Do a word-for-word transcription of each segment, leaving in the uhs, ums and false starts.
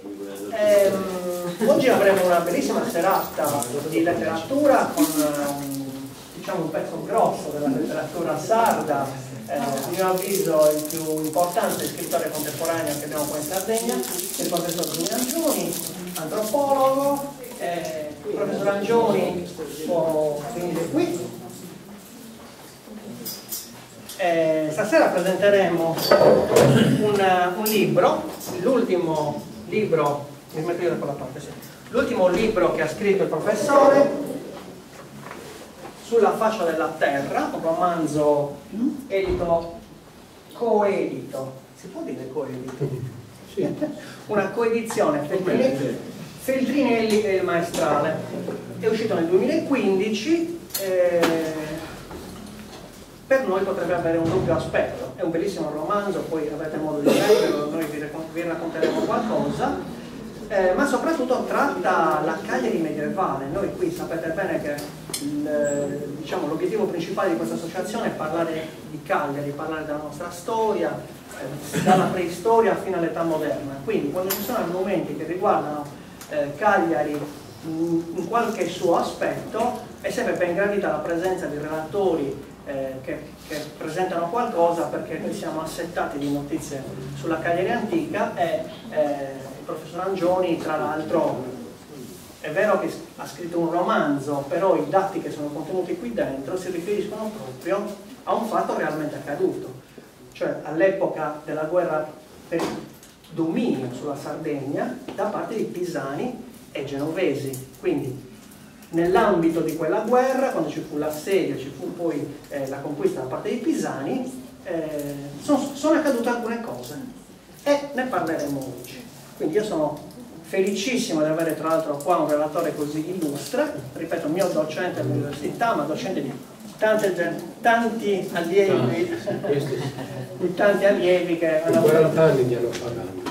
Ehm, oggi avremo una bellissima serata di letteratura con um, diciamo un pezzo grosso della letteratura sarda, eh, a mio avviso il più importante scrittore contemporaneo che abbiamo qua in Sardegna, il professor Giulio Angioni, antropologo. Eh, il professor Angioni può venire qui. Eh, stasera presenteremo un, un libro, l'ultimo libro, mi metto io da quella parte, sì. L'ultimo libro che ha scritto il professore, Sulla faccia della terra, un romanzo edito, coedito, si può dire coedito? Sì. Una coedizione, Feltrinelli, Feltrinelli e il Maestrale, è uscito nel duemilaquindici. Eh, per noi potrebbe avere un doppio aspetto, è un bellissimo romanzo, poi avrete modo di leggerlo, noi vi, vi racconteremo qualcosa, eh, ma soprattutto tratta la Cagliari medievale. Noi qui sapete bene che il, diciamo, l'obiettivo principale di questa associazione è parlare di Cagliari, parlare della nostra storia, eh, dalla preistoria fino all'età moderna. Quindi quando ci sono argomenti che riguardano eh, Cagliari in, in qualche suo aspetto, è sempre ben gradita la presenza di relatori Eh, che, che presentano qualcosa, perché noi siamo assettati di notizie sulla Cagliari antica e eh, il professor Angioni, tra l'altro, è vero che ha scritto un romanzo, però i dati che sono contenuti qui dentro si riferiscono proprio a un fatto realmente accaduto, cioè all'epoca della guerra per dominio sulla Sardegna da parte di pisani e genovesi. Quindi nell'ambito di quella guerra, quando ci fu l'assedio, ci fu poi eh, la conquista da parte dei pisani, eh, sono, sono accadute alcune cose e ne parleremo oggi. Quindi io sono felicissimo di avere tra l'altro qua un relatore così illustre, ripeto, mio docente all'università, ma docente di tante, tanti allievi, di tanti allievi che hanno quaranta anni mi hanno pagato.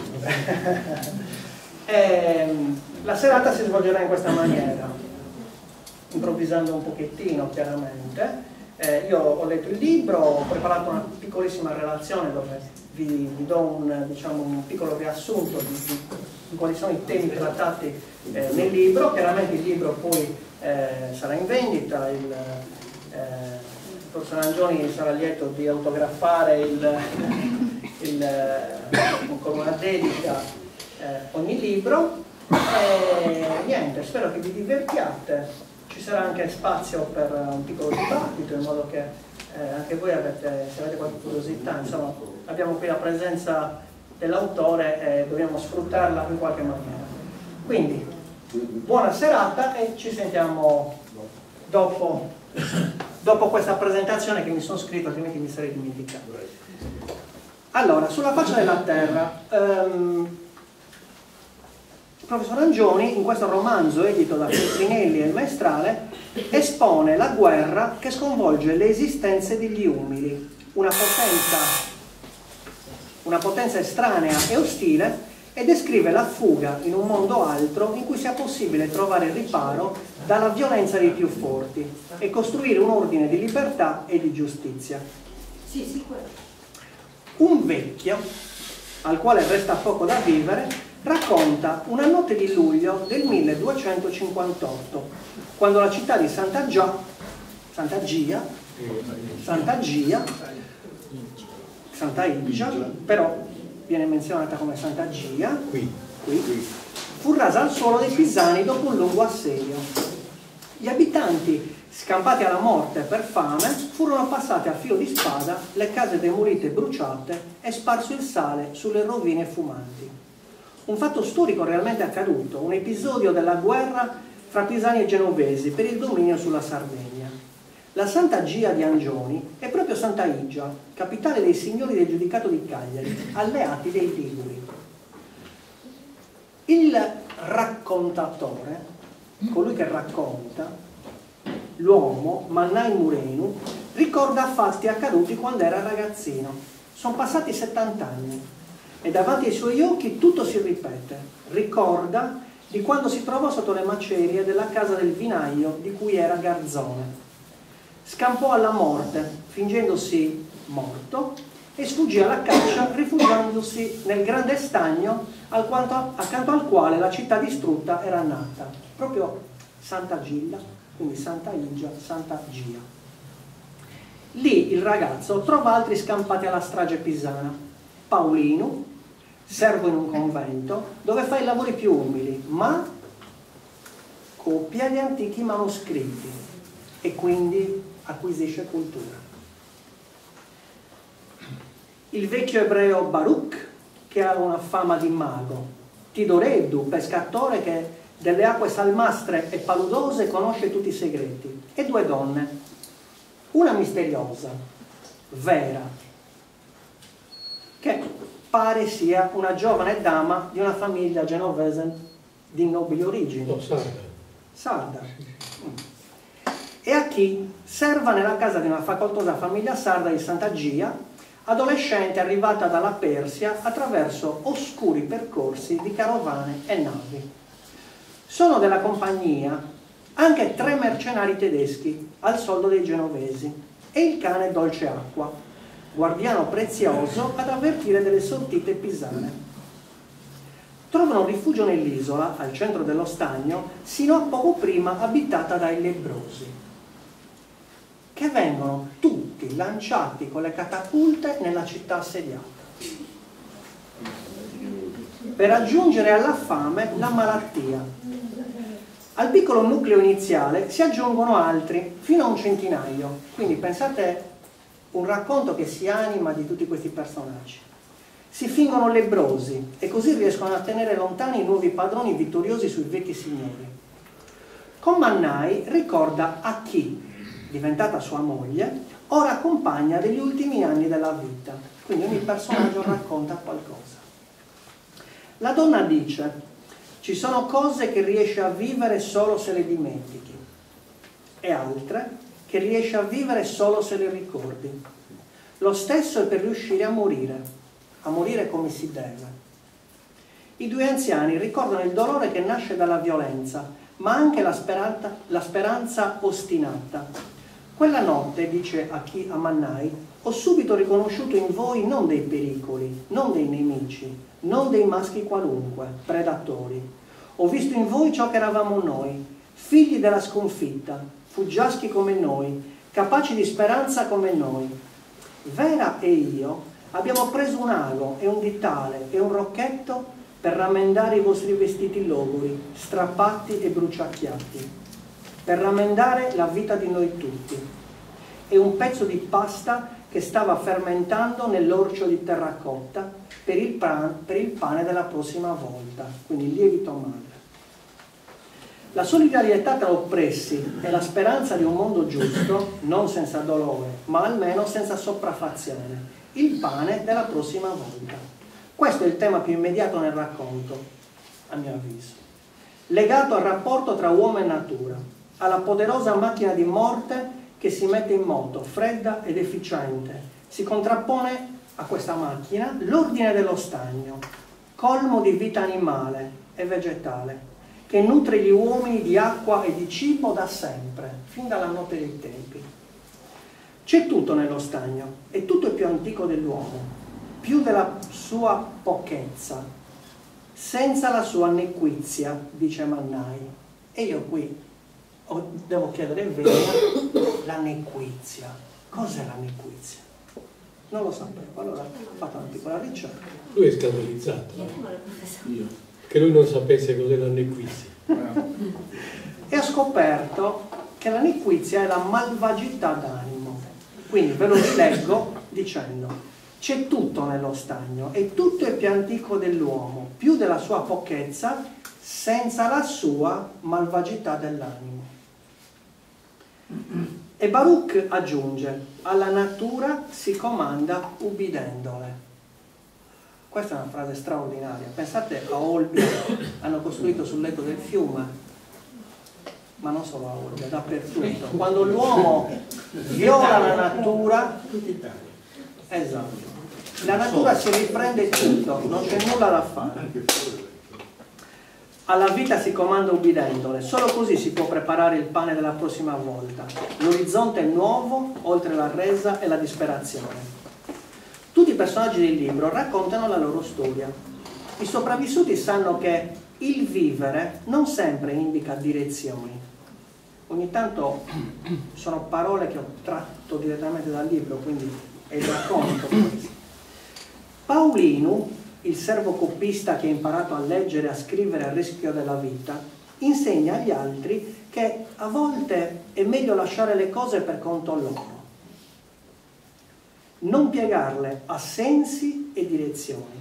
La serata si svolgerà in questa maniera, improvvisando un pochettino chiaramente. Eh, io ho letto il libro, ho preparato una piccolissima relazione dove vi, vi do un, diciamo, un piccolo riassunto di, di, di quali sono i temi trattati eh, nel libro. Chiaramente il libro poi eh, sarà in vendita, il, eh, il professor Angioni sarà lieto di autografare il, il, con una dedica eh, ogni libro. E niente, spero che vi divertiate. Ci sarà anche spazio per un piccolo dibattito, in modo che eh, anche voi avete, se avete qualche curiosità, insomma, abbiamo qui la presenza dell'autore e dobbiamo sfruttarla in qualche maniera. Quindi, buona serata e ci sentiamo dopo, dopo questa presentazione che mi sono scritto, altrimenti mi sarei dimenticato. Allora, Sulla faccia della terra. Um, Il professor Angioni, in questo romanzo edito da Feltrinelli e il Maestrale, espone la guerra che sconvolge le esistenze degli umili, una potenza, una potenza estranea e ostile, e descrive la fuga in un mondo altro in cui sia possibile trovare riparo dalla violenza dei più forti e costruire un ordine di libertà e di giustizia. Sì, sì, Un vecchio, al quale resta poco da vivere, racconta una notte di luglio del milleduecentocinquantotto, quando la città di Santa Gia, Santa Gia, Santa Gia, Santa Igia, però viene menzionata come Santa Gia, qui, qui, fu rasa al suolo dai pisani dopo un lungo assedio. Gli abitanti, scampati alla morte per fame, furono passati a filo di spada, le case demolite e bruciate e sparso il sale sulle rovine fumanti. Un fatto storico realmente accaduto, un episodio della guerra fra pisani e genovesi per il dominio sulla Sardegna. La Santa Gia di Angioni è proprio Santa Igia, capitale dei signori del giudicato di Cagliari, alleati dei Liguri. Il raccontatore, colui che racconta, l'uomo, Mannai Murenu, ricorda fatti accaduti quando era ragazzino. Sono passati settanta anni. E davanti ai suoi occhi tutto si ripete. Ricorda di quando si trovò sotto le macerie della casa del vinaio di cui era garzone. Scampò alla morte, fingendosi morto, e sfuggì alla caccia rifugiandosi nel grande stagno al quanto, accanto al quale la città distrutta era nata, proprio Santa Gilla, quindi Santa Igia, Santa Gia. Lì il ragazzo trova altri scampati alla strage pisana. Paolino, servo in un convento, dove fa i lavori più umili, ma copia gli antichi manoscritti e quindi acquisisce cultura. Il vecchio ebreo Baruch, che ha una fama di mago, Tidoreddu, pescatore che delle acque salmastre e paludose conosce tutti i segreti, e due donne, una misteriosa, Vera, che pare sia una giovane dama di una famiglia genovese di nobili origini. No, sarda. Sarda. E a chi serva nella casa di una facoltosa famiglia sarda di Santa Gia, adolescente arrivata dalla Persia attraverso oscuri percorsi di carovane e navi. Sono della compagnia anche tre mercenari tedeschi al soldo dei genovesi e il cane Dolce Acqua, guardiano prezioso ad avvertire delle sortite pisane. Trovano rifugio nell'isola, al centro dello stagno, sino a poco prima abitata dai lebbrosi, che vengono tutti lanciati con le catapulte nella città assediata, per aggiungere alla fame la malattia. Al piccolo nucleo iniziale si aggiungono altri, fino a un centinaio. Quindi pensate un racconto che si anima di tutti questi personaggi. Si fingono lebbrosi e così riescono a tenere lontani i nuovi padroni vittoriosi sui vecchi signori. Con Mannai ricorda a chi, diventata sua moglie, ora compagna degli ultimi anni della vita. Quindi ogni personaggio racconta qualcosa. La donna dice: ci sono cose che riesci a vivere solo se le dimentichi e altre che riesci a vivere solo se le ricordi. Lo stesso è per riuscire a morire, a morire come si deve. I due anziani ricordano il dolore che nasce dalla violenza, ma anche la speranza, la speranza ostinata. Quella notte, dice a chi a Mannai, ho subito riconosciuto in voi non dei pericoli, non dei nemici, non dei maschi qualunque, predatori. Ho visto in voi ciò che eravamo noi, figli della sconfitta, fuggiaschi come noi, capaci di speranza come noi. Vera e io abbiamo preso un ago e un ditale e un rocchetto per rammendare i vostri vestiti logori, strappati e bruciacchiati, per rammendare la vita di noi tutti, e un pezzo di pasta che stava fermentando nell'orcio di terracotta per il, per il pane della prossima volta, quindi il lievito madre. La solidarietà tra oppressi e la speranza di un mondo giusto, non senza dolore, ma almeno senza sopraffazione, il pane della prossima volta. Questo è il tema più immediato nel racconto, a mio avviso, legato al rapporto tra uomo e natura, alla poderosa macchina di morte che si mette in moto, fredda ed efficiente. Si contrappone a questa macchina l'ordine dello stagno, colmo di vita animale e vegetale, che nutre gli uomini di acqua e di cibo da sempre, fin dalla notte dei tempi. C'è tutto nello stagno, e tutto è più antico dell'uomo, più della sua pochezza, senza la sua nequizia, dice Mannai. E io qui devo chiedere Vera, la nequizia. Cos'è la nequizia? Non lo sapevo, allora ho fatto una piccola ricerca. Lui è scandalizzato, io. Che lui non sapesse cos'è la nequizia. E ho scoperto che la nequizia è la malvagità d'animo. Quindi ve lo rileggo dicendo: c'è tutto nello stagno e tutto è più antico dell'uomo, più della sua pochezza, senza la sua malvagità dell'animo. E Baruch aggiunge: alla natura si comanda ubbidendole. Questa è una frase straordinaria. Pensate a Olbia, hanno costruito sul letto del fiume, ma non solo a Olbia, dappertutto. Quando l'uomo viola la natura, esatto, la natura si riprende tutto, non c'è nulla da fare. Alla vita si comanda ubbidendole, solo così si può preparare il pane della prossima volta. L'orizzonte è nuovo, oltre la resa e la disperazione. Tutti i personaggi del libro raccontano la loro storia. I sopravvissuti sanno che il vivere non sempre indica direzioni. Ogni tanto sono parole che ho tratto direttamente dal libro, quindi è il racconto questo. Paulino, il servo coppista che ha imparato a leggere e a scrivere a rischio della vita, insegna agli altri che a volte è meglio lasciare le cose per conto loro, non piegarle a sensi e direzioni.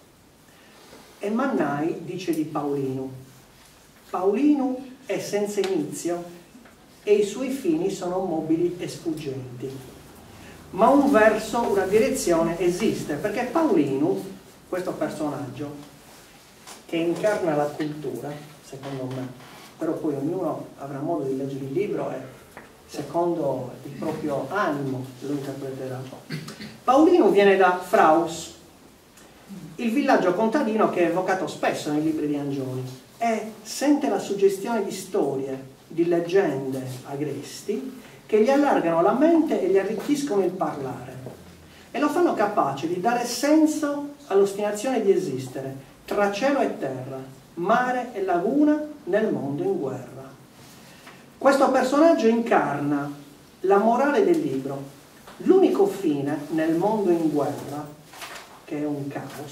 E Mannai dice di Paulino: Paulino è senza inizio e i suoi fini sono mobili e sfuggenti. Ma un verso, una direzione esiste, perché Paulino, questo personaggio, che incarna la cultura, secondo me, però poi ognuno avrà modo di leggere il libro e secondo il proprio animo lo interpreterà. Paulino viene da Fraus, il villaggio contadino che è evocato spesso nei libri di Angioni, e sente la suggestione di storie, di leggende agresti che gli allargano la mente e gli arricchiscono il parlare e lo fanno capace di dare senso all'ostinazione di esistere tra cielo e terra, mare e laguna nel mondo in guerra. Questo personaggio incarna la morale del libro. L'unico fine nel mondo in guerra, che è un caos,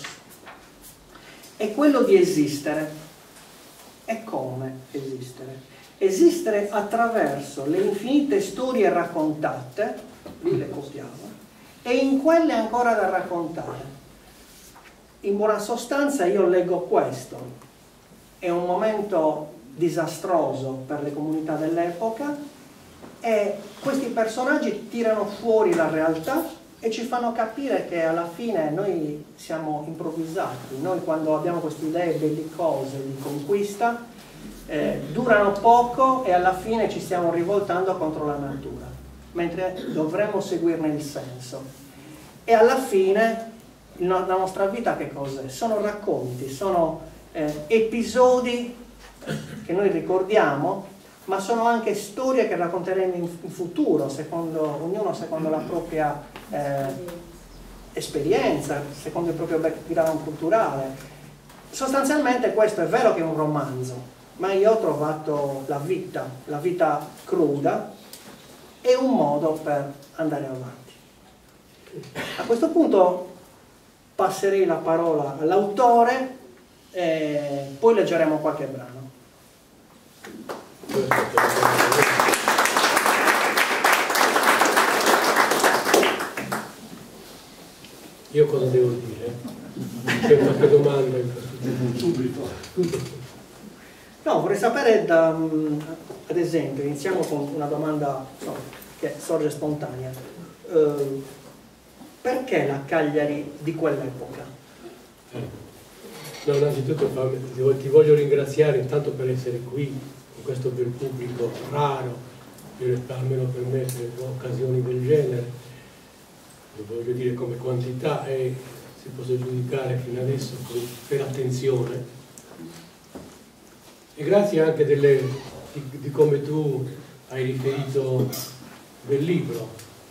è quello di esistere. E come esistere? Esistere attraverso le infinite storie raccontate, lì le copiava, e in quelle ancora da raccontare. In buona sostanza io leggo questo. È un momento disastroso per le comunità dell'epoca e questi personaggi tirano fuori la realtà e ci fanno capire che alla fine noi siamo improvvisati. Noi quando abbiamo queste idee bellicose di conquista eh, durano poco e alla fine ci stiamo rivoltando contro la natura, mentre dovremmo seguirne il senso. E alla fine la nostra vita che cos'è? Sono racconti, sono eh, episodi che noi ricordiamo, ma sono anche storie che racconteremo in, in futuro, secondo, ognuno secondo la propria eh, esperienza, secondo il proprio background culturale. Sostanzialmente questo è vero che è un romanzo, ma io ho trovato la vita, la vita cruda, è un modo per andare avanti. A questo punto passerei la parola all'autore e poi leggeremo qualche brano. Io cosa devo dire? C'è qualche domanda in questo subito? No, vorrei sapere, da, ad esempio, iniziamo con una domanda no, che sorge spontanea. Uh, perché la Cagliari di quell'epoca? Eh. No, innanzitutto ti voglio ringraziare intanto per essere qui con questo bel pubblico raro, almeno per me, per occasioni del genere. Lo voglio dire come quantità e si possa giudicare fino adesso per attenzione. E grazie anche delle, di, di come tu hai riferito del libro.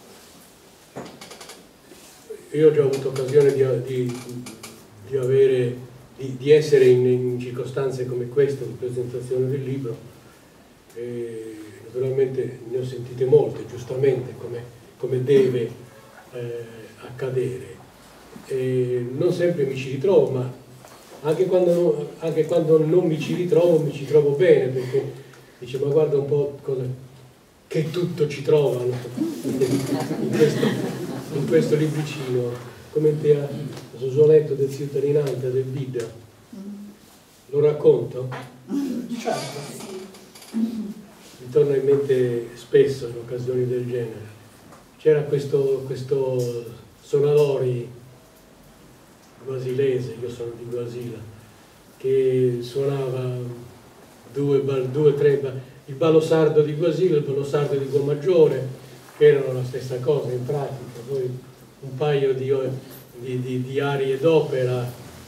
Io ho già avuto occasione di, di, di avere Di, di essere in, in circostanze come questa di presentazione del libro e naturalmente ne ho sentite molte, giustamente, come, come deve eh, accadere e non sempre mi ci ritrovo, ma anche quando, anche quando non mi ci ritrovo mi ci trovo bene, perché dice ma guarda un po' cosa, che tutto ci trovano in questo, in questo libricino. Commenti a Sosoletto del Cittadinanza del Bida. Lo racconto? Certo. Mi torna in mente spesso in occasioni del genere. C'era questo, questo Sonalori guasilese, io sono di Guasila, che suonava due, due tre, il ballo sardo di Guasila e il ballo sardo di Guamaggiore, che erano la stessa cosa in pratica. Poi un paio di, di, di, di arie d'opera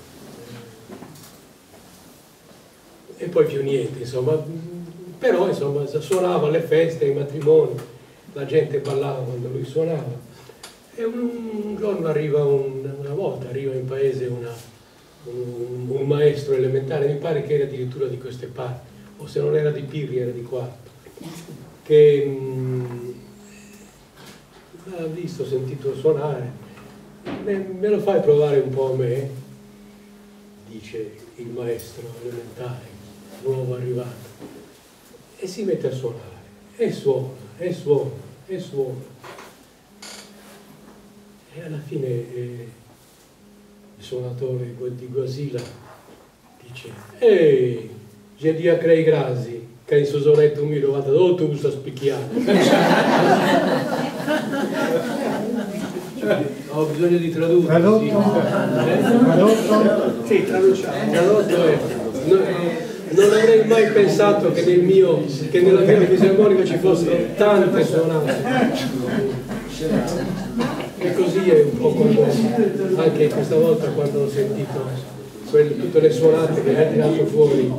eh, e poi più niente, insomma, però insomma suonava alle feste, ai matrimoni, la gente ballava quando lui suonava E un, un giorno arriva, un, una volta arriva in paese una, un, un maestro elementare, mi pare che era addirittura di queste parti, o se non era di Pirri era di Quarto, che mh, l'ha visto, sentito suonare, me, me lo fai provare un po' a me, dice il maestro elementare, nuovo arrivato, e si mette a suonare, e suona, e suona, e suona. E alla fine eh, il suonatore di Guasila dice: ehi, j'ai dit a Crei Grasi che in suo sonetto un milo vada dove tu sta spicchiando. Ho bisogno di tradurre. Tradotto? Sì, eh? Tradotto? Sì, traduciamo. Tradotto è, no, non avrei mai pensato che, nel mio, che nella mia fisarmonica ci fossero tante suonate. E così è un po' quando, anche questa volta quando ho sentito quelle, tutte le suonate che hai tirato fuori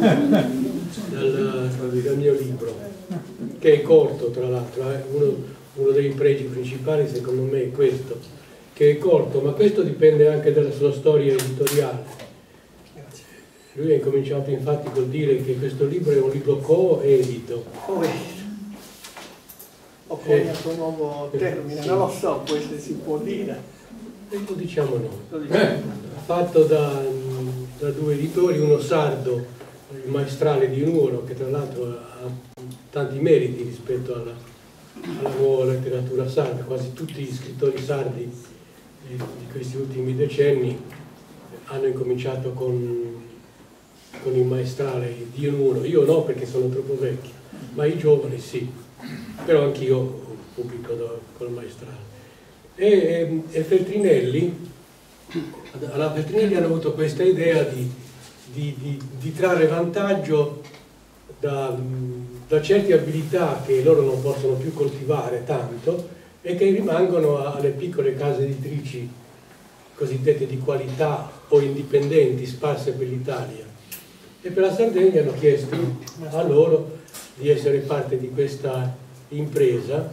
dal, dal mio libro, che è corto tra l'altro, eh? uno, uno dei pregi principali secondo me è questo, che è corto, ma questo dipende anche dalla sua storia editoriale. Lui ha incominciato infatti col dire che questo libro è un libro coedito. Coedito. Ho coniato un nuovo termine, non lo so poi se si può dire. E lo diciamo noi. Lo diciamo. Fatto da, da due editori, uno sardo, il Maestrale di Nuoro, che tra l'altro ha tanti meriti rispetto alla, alla nuova letteratura sarda. Quasi tutti gli scrittori sardi di, di questi ultimi decenni hanno incominciato con, con il Maestrale di Nuoro. Io no, perché sono troppo vecchio, ma i giovani sì. Però anch'io pubblico da, col Maestrale. E, e, e Feltrinelli, alla Feltrinelli hanno avuto questa idea di, di, di, di trarre vantaggio da, da certe abilità che loro non possono più coltivare tanto e che rimangono alle piccole case editrici cosiddette di qualità o indipendenti sparse per l'Italia. E per la Sardegna hanno chiesto a loro di essere parte di questa impresa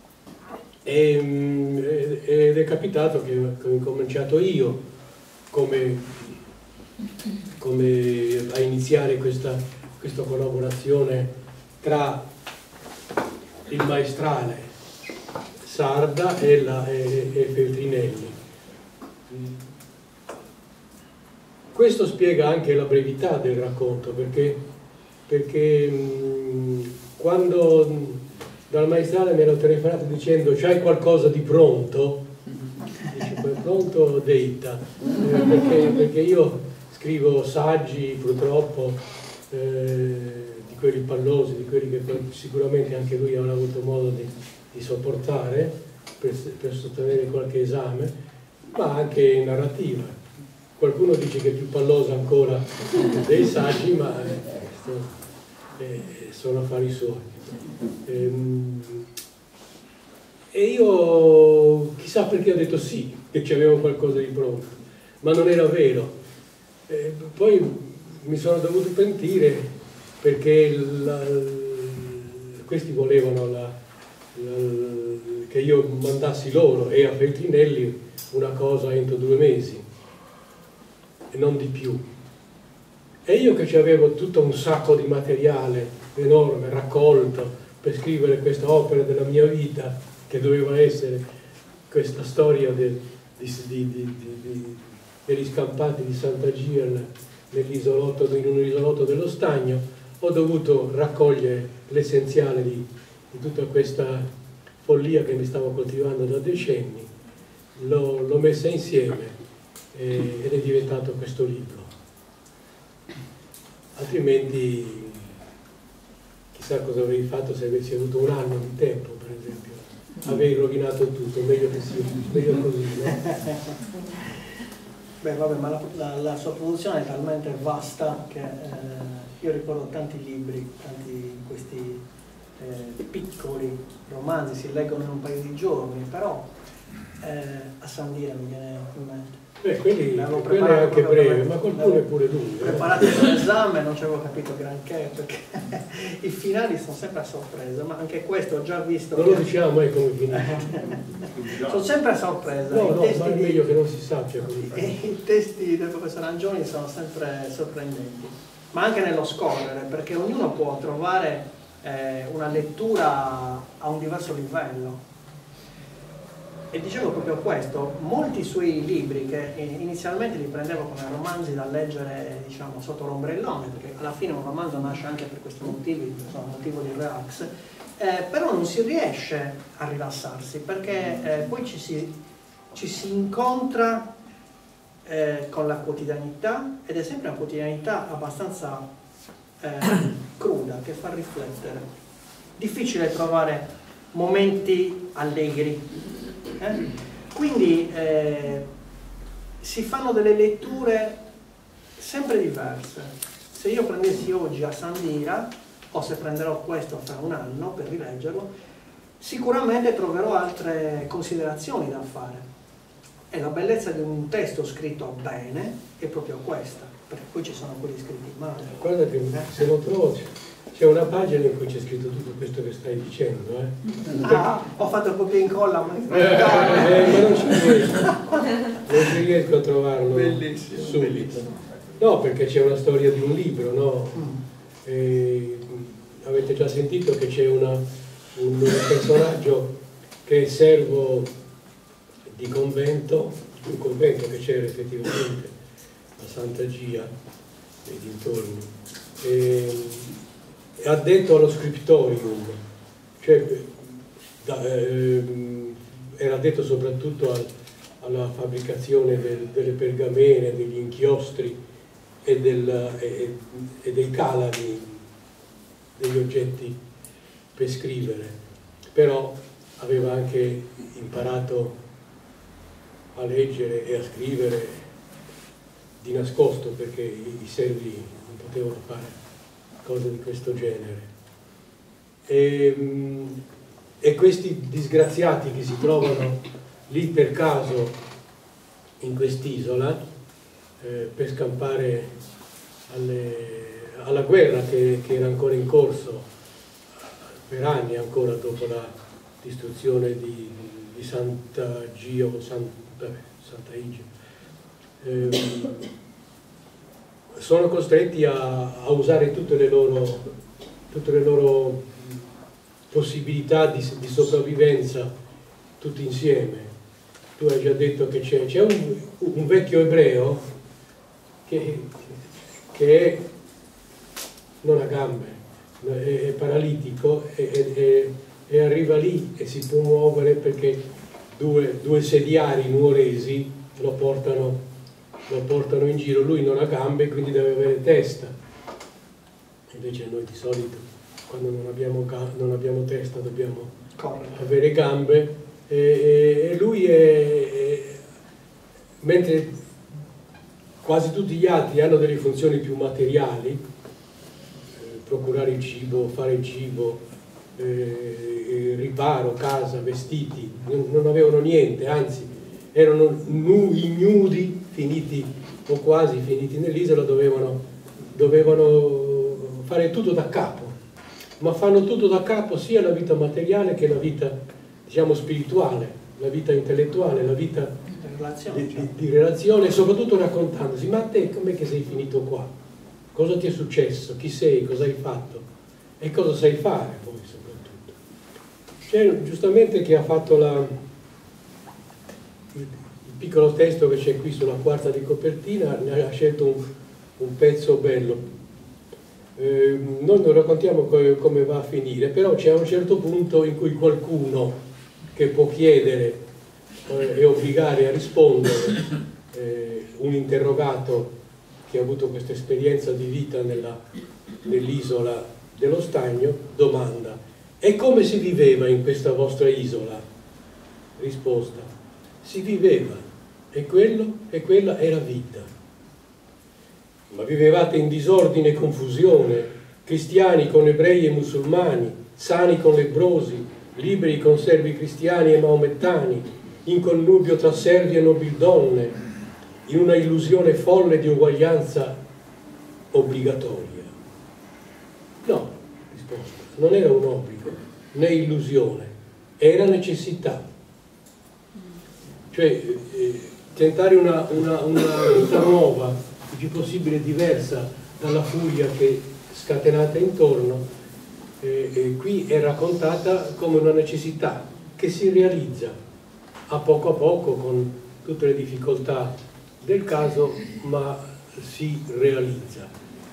e, ed è capitato che ho incominciato io come, come a iniziare questa, questa collaborazione tra il Maestrale sarda e, la, e, e Feltrinelli. Questo spiega anche la brevità del racconto, perché, perché mh, quando dal Maestrale mi hanno telefonato dicendo c'hai qualcosa di pronto? Dice, pronto detta, eh, perché, perché io scrivo saggi purtroppo eh, di quelli pallosi, di quelli che sicuramente anche lui avrà avuto modo di, di sopportare per, per sostenere qualche esame, ma anche narrativa. Qualcuno dice che è più pallosa ancora dei saggi, ma eh, eh, sono affari suoi. E io chissà perché ho detto sì, che c'avevo qualcosa di pronto, ma non era vero. E poi mi sono dovuto pentire perché la, questi volevano la, la, che io mandassi loro e a Feltrinelli una cosa entro due mesi e non di più. E io che avevo tutto un sacco di materiale enorme raccolto per scrivere questa opera della mia vita, che doveva essere questa storia de, di, di, di, di, degli scampati di Sant'Agir nell'isolotto, in un isolotto dello Stagno, ho dovuto raccogliere l'essenziale di, di tutta questa follia che mi stavo coltivando da decenni, l'ho messa insieme e, ed è diventato questo libro. Altrimenti chissà cosa avrei fatto se avessi avuto un anno di tempo, per esempio. Avrei rovinato tutto, meglio che sia, meglio così, no? Beh, vabbè, ma la, la, la sua produzione è talmente vasta che eh, io ricordo tanti libri, tanti questi eh, piccoli romanzi, si leggono in un paio di giorni, però eh, a San Dire mi viene in mente. Beh, quelli, quello è anche breve, ma qualcuno è pure lungo. Preparato per l'esame non ci avevo capito granché, perché i finali sono sempre a sorpresa, ma anche questo ho già visto. Non lo diciamo, è come finire. Sono sempre a sorpresa. No, I no, testi ma è di... meglio che non si sappia come fare. I testi del professor Angioni sono sempre sorprendenti, ma anche nello scorrere, perché ognuno può trovare eh, una lettura a un diverso livello. E dicevo proprio questo, molti suoi libri, che inizialmente li prendevo come romanzi da leggere, diciamo, sotto l'ombrellone, perché alla fine un romanzo nasce anche per questi motivi, insomma, motivo di relax, eh, però non si riesce a rilassarsi, perché eh, poi ci si, ci si incontra eh, con la quotidianità, ed è sempre una quotidianità abbastanza eh, cruda, che fa riflettere. Difficile trovare momenti allegri. Eh? Quindi eh, si fanno delle letture sempre diverse. Se io prendessi oggi a Sandira, o se prenderò questo fra un anno per rileggerlo, sicuramente troverò altre considerazioni da fare. E la bellezza di un testo scritto bene è proprio questa, perché poi ci sono quelli scritti male. Guarda che se lo trovo, c'è una pagina in cui c'è scritto tutto questo che stai dicendo. Eh? Ah, ho fatto copia e incolla, ma, eh, eh, ma non ci riesco, non ci riesco a trovarlo bellissimo, subito. Bellissimo. No, perché c'è una storia di un libro, no? Mm. E, avete già sentito che c'è una, un, un personaggio che è servo di convento, un convento che c'era effettivamente a Santa Gia e dintorni, e, è addetto allo scriptorium, cioè da, eh, era addetto soprattutto al, alla fabbricazione del, delle pergamene, degli inchiostri e, del, e, e dei calami, degli oggetti per scrivere, però aveva anche imparato a leggere e a scrivere di nascosto, perché i, i servi non potevano fare cose di questo genere. E, e questi disgraziati che si trovano lì per caso in quest'isola eh, per scampare alle, alla guerra che, che era ancora in corso per anni ancora dopo la distruzione di, di Santa Gio, San, vabbè, Santa Igio, eh, sono costretti a, a usare tutte le loro, tutte le loro possibilità di, di sopravvivenza tutti insieme. Tu hai già detto che c'è un, un vecchio ebreo che, che è, non ha gambe, è, è paralitico e, e, e arriva lì e si può muovere perché due, due sediari nuoresi lo portano lo portano in giro. Lui non ha gambe, quindi deve avere testa, invece noi di solito quando non abbiamo, non abbiamo testa dobbiamo Corre. avere gambe, e, e lui è, è mentre quasi tutti gli altri hanno delle funzioni più materiali, eh, procurare il cibo, fare il cibo, eh, riparo, casa, vestiti, non, non avevano niente, anzi erano nu, ignudi, finiti o quasi finiti nell'isola, dovevano, dovevano fare tutto da capo, ma fanno tutto da capo sia la vita materiale che la vita, diciamo, spirituale, la vita intellettuale, la vita di, di, di relazione, e soprattutto raccontandosi: ma a te com'è che sei finito qua? Cosa ti è successo? Chi sei? Cosa hai fatto? E cosa sai fare poi soprattutto? C'è giustamente chi ha fatto la il piccolo testo che c'è qui sulla quarta di copertina, ne ha scelto un, un pezzo bello. Eh, noi non raccontiamo co come va a finire, però c'è un certo punto in cui qualcuno che può chiedere eh, e obbligare a rispondere, eh, un interrogato che ha avuto questa esperienza di vita nell'isola dello Stagno, domanda: e come si viveva in questa vostra isola? Risposta: si viveva, e quello e quella era vita. Ma vivevate in disordine e confusione, cristiani con ebrei e musulmani, sani con lebbrosi, liberi con servi cristiani e maomettani, in connubio tra servi e nobildonne. in una illusione folle di uguaglianza obbligatoria. No, risposta, non era un obbligo, né illusione, era necessità. Cioè, eh, tentare una, una, una vita nuova, il più possibile diversa dalla furia che scatenata intorno, eh, eh, qui è raccontata come una necessità che si realizza a poco a poco con tutte le difficoltà del caso, ma si realizza.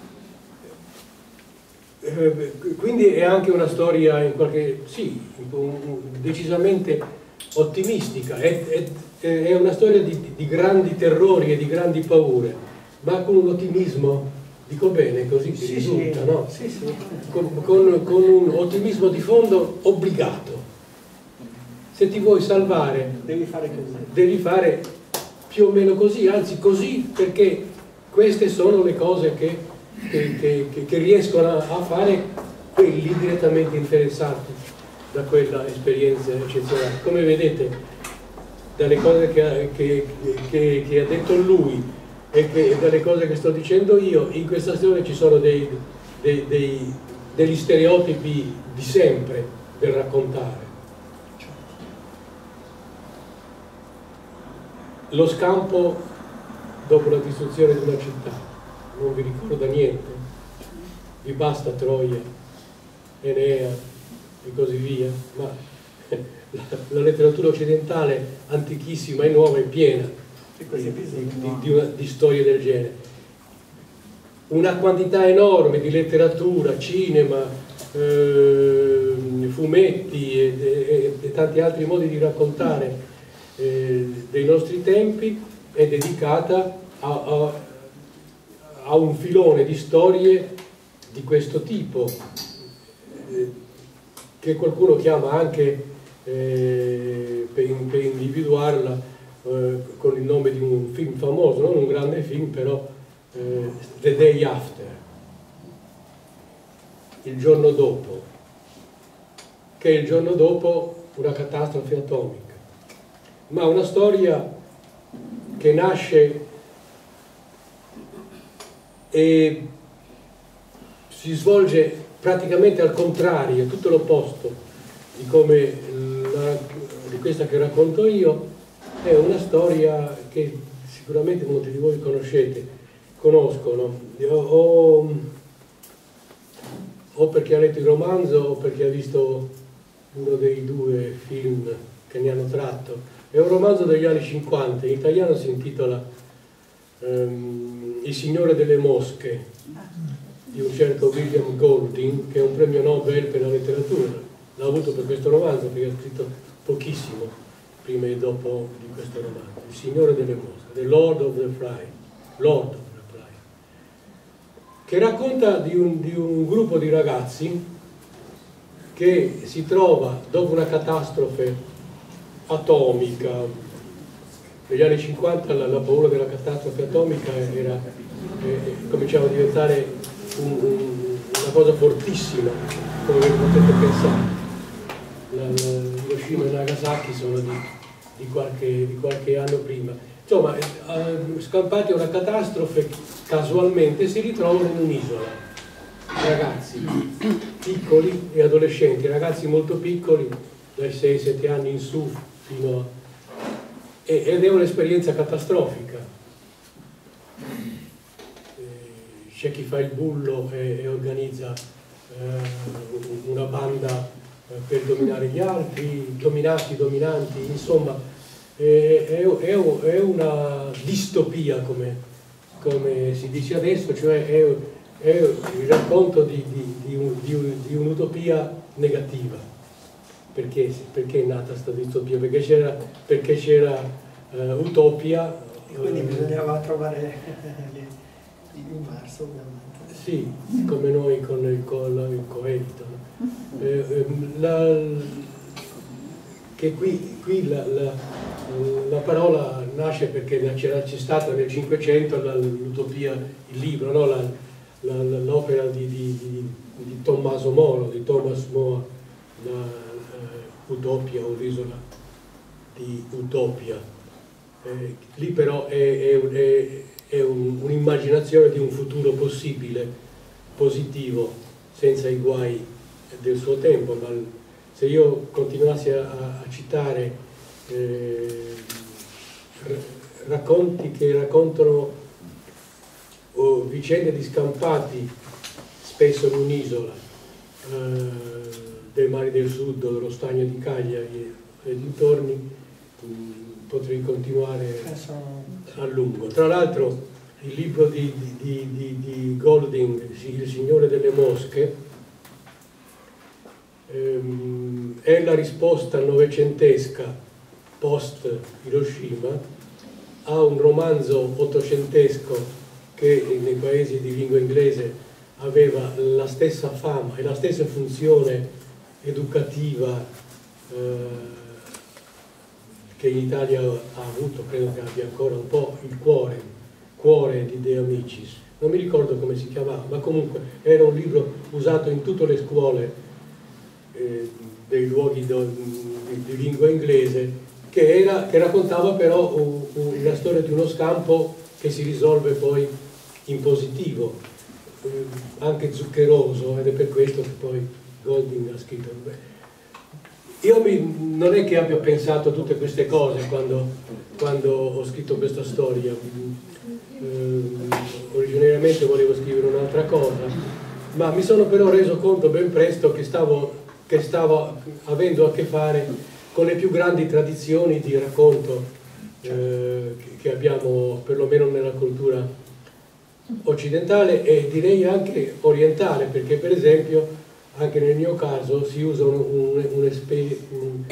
Eh, quindi è anche una storia in qualche, sì, decisamente ottimistica, è, è, è una storia di, di grandi terrori e di grandi paure, ma con un ottimismo, dico bene, così si sì, risulta, sì. no? Sì, sì. Con, con, con un ottimismo di fondo obbligato. Se ti vuoi salvare, Devi fare così. devi fare più o meno così, anzi così, perché queste sono le cose che, che, che, che riescono a fare quelli direttamente interessati da quella esperienza eccezionale. Come vedete, dalle cose che, che, che, che ha detto lui e, che, e dalle cose che sto dicendo io, in questa storia ci sono dei, dei, dei, degli stereotipi di sempre del raccontare. Lo scampo dopo la distruzione di una città non vi ricorda niente, vi basta Troia, Enea e così via, ma la, la letteratura occidentale antichissima e nuova è piena di, di, di, una, di storie del genere. Una quantità enorme di letteratura, cinema, eh, fumetti e, e, e tanti altri modi di raccontare eh, dei nostri tempi è dedicata a, a, a un filone di storie di questo tipo, eh, che qualcuno chiama anche, eh, per, per individuarla, eh, con il nome di un film famoso, non un grande film, però eh, The Day After, il giorno dopo, che è il giorno dopo una catastrofe atomica, ma una storia che nasce e si svolge praticamente al contrario, tutto l'opposto di come la, di questa che racconto io. È una storia che sicuramente molti di voi conoscete, conoscono, o, o perché ha letto il romanzo o perché ha visto uno dei due film che ne hanno tratto. È un romanzo degli anni cinquanta, in italiano si intitola um, Il Signore delle Mosche, di un certo William Golding, che è un premio Nobel per la letteratura. L'ha avuto per questo romanzo perché ha scritto pochissimo prima e dopo di questo romanzo. Il Signore delle Mosche, The Lord of the Fly, Lord of the Fly, che racconta di un, di un gruppo di ragazzi che si trova dopo una catastrofe atomica. Negli anni cinquanta la, la paura della catastrofe atomica era, eh, cominciava a diventare un, un, una cosa fortissima, come potete pensare. La, la, Hiroshima e Nagasaki sono di, di, qualche, di qualche anno prima. Insomma, eh, scampati a una catastrofe, casualmente si ritrovano in un'isola. Ragazzi piccoli e adolescenti, ragazzi molto piccoli, dai sei sette anni in su, fino a... ed è un'esperienza catastrofica. C'è chi fa il bullo e, e organizza eh, una banda eh, per dominare gli altri, dominati, dominanti, insomma è, è, è, è una distopia, come, come si dice adesso, cioè è, è il racconto di, di, di, un, di, un, di un'utopia negativa. Perché, perché è nata questa distopia? Perché c'era perché c'era uh, utopia. E quindi uh, bisognava trovare in Marso, ovviamente. Sì, come noi con il, con il coedito. No? Eh, la, che qui, qui la, la, la parola nasce perché c'era stata nel Cinquecento l'utopia, il libro, no? l'opera di, di, di, di Tommaso Moro, di Thomas More, la, Utopia o l'isola di Utopia, Eh, lì però è, è, è un'immaginazione un di un futuro possibile, positivo, senza i guai del suo tempo, ma se io continuassi a, a citare eh, racconti che raccontano oh, vicende di scampati, spesso in un'isola, eh, dei mari del sud o dello stagno di Cagliari e dintorni, mh, potrei continuare a lungo. Tra l'altro il libro di, di, di, di Golding, Il Signore delle Mosche, ehm, è la risposta novecentesca post Hiroshima a un romanzo ottocentesco che nei paesi di lingua inglese aveva la stessa fama e la stessa funzione educativa eh, che in Italia ha avuto, credo che abbia ancora un po' il cuore, cuore di De Amicis. Non mi ricordo come si chiamava, ma comunque era un libro usato in tutte le scuole eh, dei luoghi do, di, di lingua inglese, che, era, che raccontava però un, un, la storia di uno scampo che si risolve poi in positivo, eh, anche zuccheroso, ed è per questo che poi Golding ha scritto. Io mi, non è che abbia pensato a tutte queste cose quando, quando ho scritto questa storia. Eh, originariamente volevo scrivere un'altra cosa, ma mi sono però reso conto ben presto che stavo, che stavo avendo a che fare con le più grandi tradizioni di racconto eh, che abbiamo perlomeno nella cultura occidentale e direi anche orientale, perché per esempio anche nel mio caso si usa un, un, un, un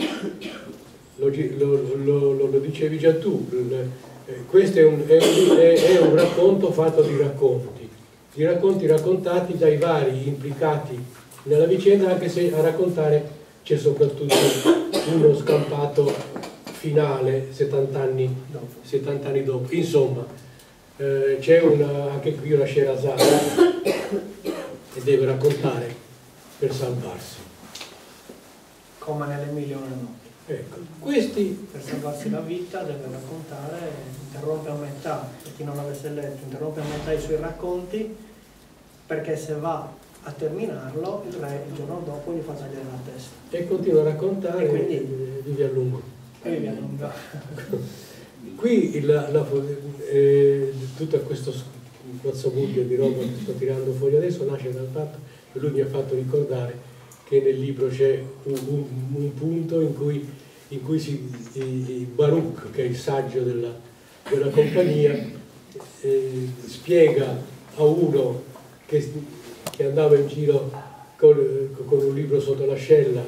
lo, lo, lo, lo dicevi già tu, questo è un, è, un, è un racconto fatto di racconti, di racconti raccontati dai vari implicati nella vicenda, anche se a raccontare c'è soprattutto uno scampato finale settanta anni dopo. Insomma, eh, c'è anche qui una Sherazade e deve raccontare per salvarsi. Come nelle mille e una notti. Ecco, questi... Per salvarsi la vita deve raccontare, interrompe a metà, per chi non l'avesse letto, interrompe a metà i suoi racconti, perché se va a terminarlo, il re il giorno dopo gli fa tagliare la testa. E continua a raccontare e quindi e vive a lungo. E vive a lungo. Qui la, la, eh, tutto questo guazzabuglio di roba che sto tirando fuori adesso nasce dal fatto che lui mi ha fatto ricordare che nel libro c'è un, un, un punto in cui, in cui si, il Baruch, che è il saggio della, della compagnia, eh, spiega a uno che, che andava in giro con, con un libro sotto l'ascella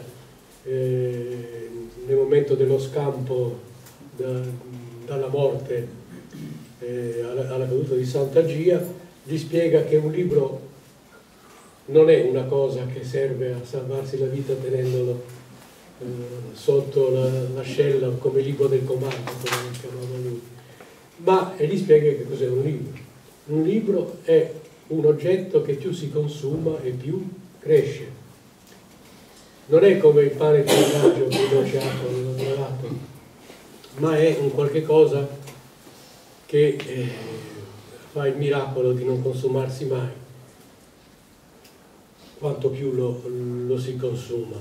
eh, nel momento dello scampo da, dalla morte eh, alla, alla caduta di Santa Gia, gli spiega che un libro non è una cosa che serve a salvarsi la vita tenendolo eh, sotto l'ascella la, come libro del comando, come lo chiamava lui, ma e gli spiega che cos'è un libro. Un libro è un oggetto che più si consuma e più cresce. Non è come il pane di viaggio che non c'è acqua nel lato, ma è un qualche cosa che eh, fa il miracolo di non consumarsi mai, quanto più lo, lo si consuma.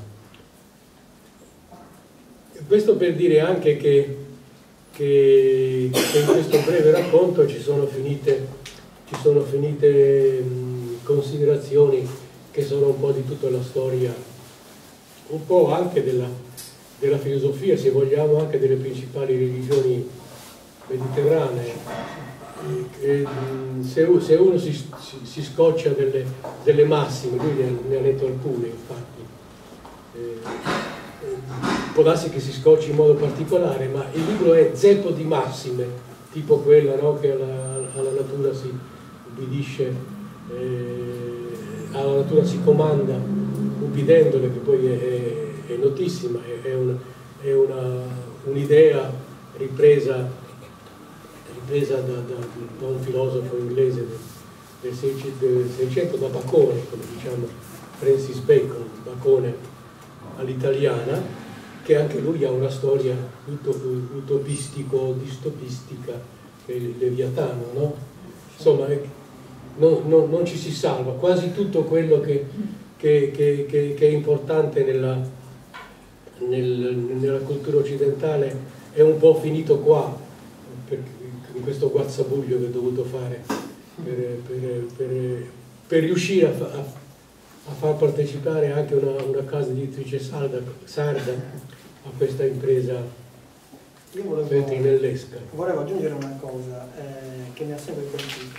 Questo per dire anche che, che, che in questo breve racconto ci sono finite, ci sono finite mh, considerazioni che sono un po' di tutta la storia, un po' anche della, della filosofia, se vogliamo, anche delle principali religioni mediterranee. E, se, se uno si, si, si scoccia delle, delle massime, lui ne, ne ha letto alcune infatti, eh, può darsi che si scocci in modo particolare, ma il libro è zeppo di massime, tipo quella, no, che alla, alla natura si ubbidisce, eh, alla natura si comanda ubbidendole, che poi è, è, è notissima, è, è un'idea un ripresa presa da, da, da un filosofo inglese del, del Seicento, da Bacone, come diciamo Francis Bacon, Bacone all'italiana, che anche lui ha una storia utopistico-distopistica, che è il Leviatano, no? Insomma, no, no, non ci si salva, quasi tutto quello che, che, che, che, che è importante nella, nel, nella cultura occidentale è un po' finito qua, per, in questo guazzabuglio che ho dovuto fare per, per, per, per riuscire a, fa, a, a far partecipare anche una, una casa editrice sarda, sarda a questa impresa petrinellesca. Volevo aggiungere una cosa eh, che mi ha sempre colpito.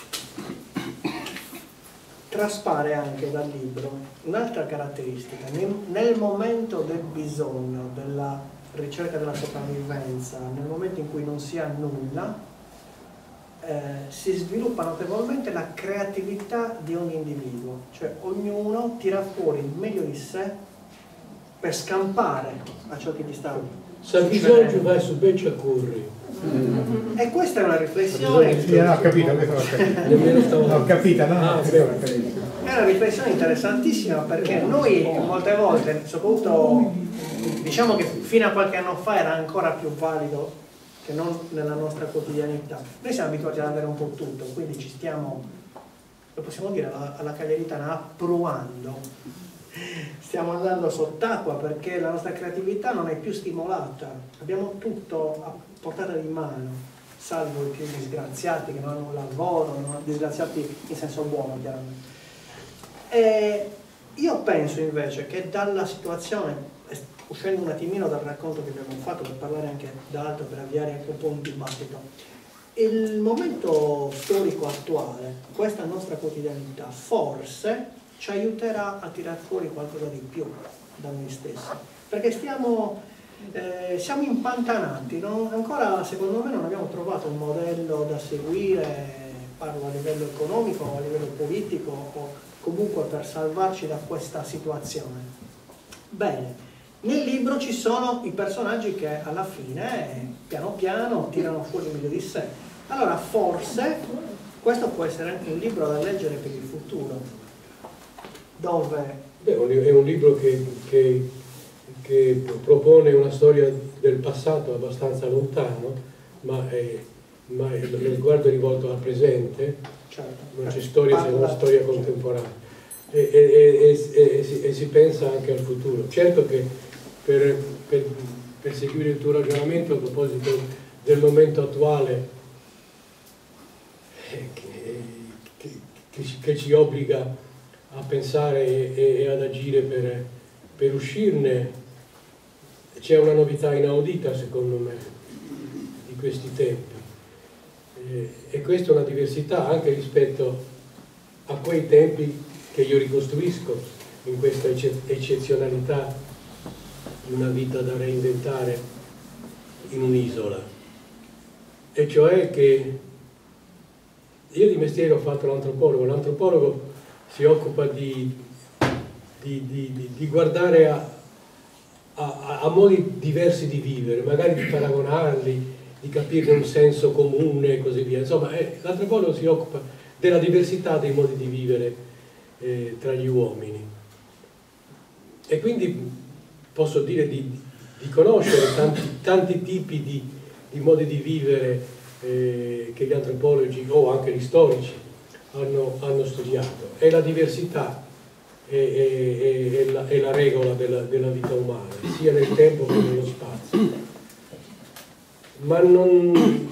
Traspare anche dal libro un'altra caratteristica: nel, nel momento del bisogno, della ricerca della sopravvivenza, nel momento in cui non si ha nulla, eh, si sviluppa notevolmente la creatività di ogni individuo, cioè ognuno tira fuori il meglio di sé per scampare a ciò che gli sta se ha bisogno vai su beccia corri. Mm. E questa è una riflessione. Sì, no, ho capito, ho capito, no? Ah, è una riflessione interessantissima, perché noi molte volte, soprattutto diciamo che fino a qualche anno fa era ancora più valido che non nella nostra quotidianità, noi siamo abituati ad avere un po' tutto, quindi ci stiamo, lo possiamo dire alla, alla cagliaritana, appruando. Stiamo andando sott'acqua perché la nostra creatività non è più stimolata, abbiamo tutto a portata di mano, salvo i più disgraziati che non hanno un lavoro, non disgraziati in senso buono chiaramente. E io penso invece che dalla situazione, uscendo un attimino dal racconto che abbiamo fatto per parlare anche d'altro, per avviare anche un po' un dibattito, il momento storico attuale, questa nostra quotidianità, forse ci aiuterà a tirar fuori qualcosa di più da noi stessi, perché stiamo, eh, siamo impantanati, non, ancora secondo me non abbiamo trovato un modello da seguire, parlo a livello economico o a livello politico o comunque per salvarci da questa situazione. Bene, nel libro ci sono i personaggi che alla fine piano piano tirano fuori il meglio di sé, allora forse questo può essere anche un libro da leggere per il futuro. Dove? Beh, è un libro che, che, che propone una storia del passato abbastanza lontano, ma, è, ma è, lo sguardo è rivolto al presente, certo, non c'è storia se non storia contemporanea, e, e, e, e, e, si, e si pensa anche al futuro. Certo che per, per, per seguire il tuo ragionamento a proposito del momento attuale, eh, che, che, che, ci, che ci obbliga a pensare e, e ad agire per, per uscirne, c'è una novità inaudita secondo me di questi tempi, e, e questa è una diversità anche rispetto a quei tempi che io ricostruisco in questa eccezionalità di una vita da reinventare in un'isola, e cioè che io di mestiere ho fatto l'antropologo. L'antropologo si occupa di, di, di, di guardare a, a, a modi diversi di vivere, magari di paragonarli, di capirne un senso comune e così via. Insomma, eh, l'antropologo si occupa della diversità dei modi di vivere eh, tra gli uomini. E quindi posso dire di, di conoscere tanti, tanti tipi di, di modi di vivere eh, che gli antropologi o anche gli storici Hanno, hanno studiato, e la diversità è, è, è, la, è la regola della, della vita umana, sia nel tempo che nello spazio. Ma non,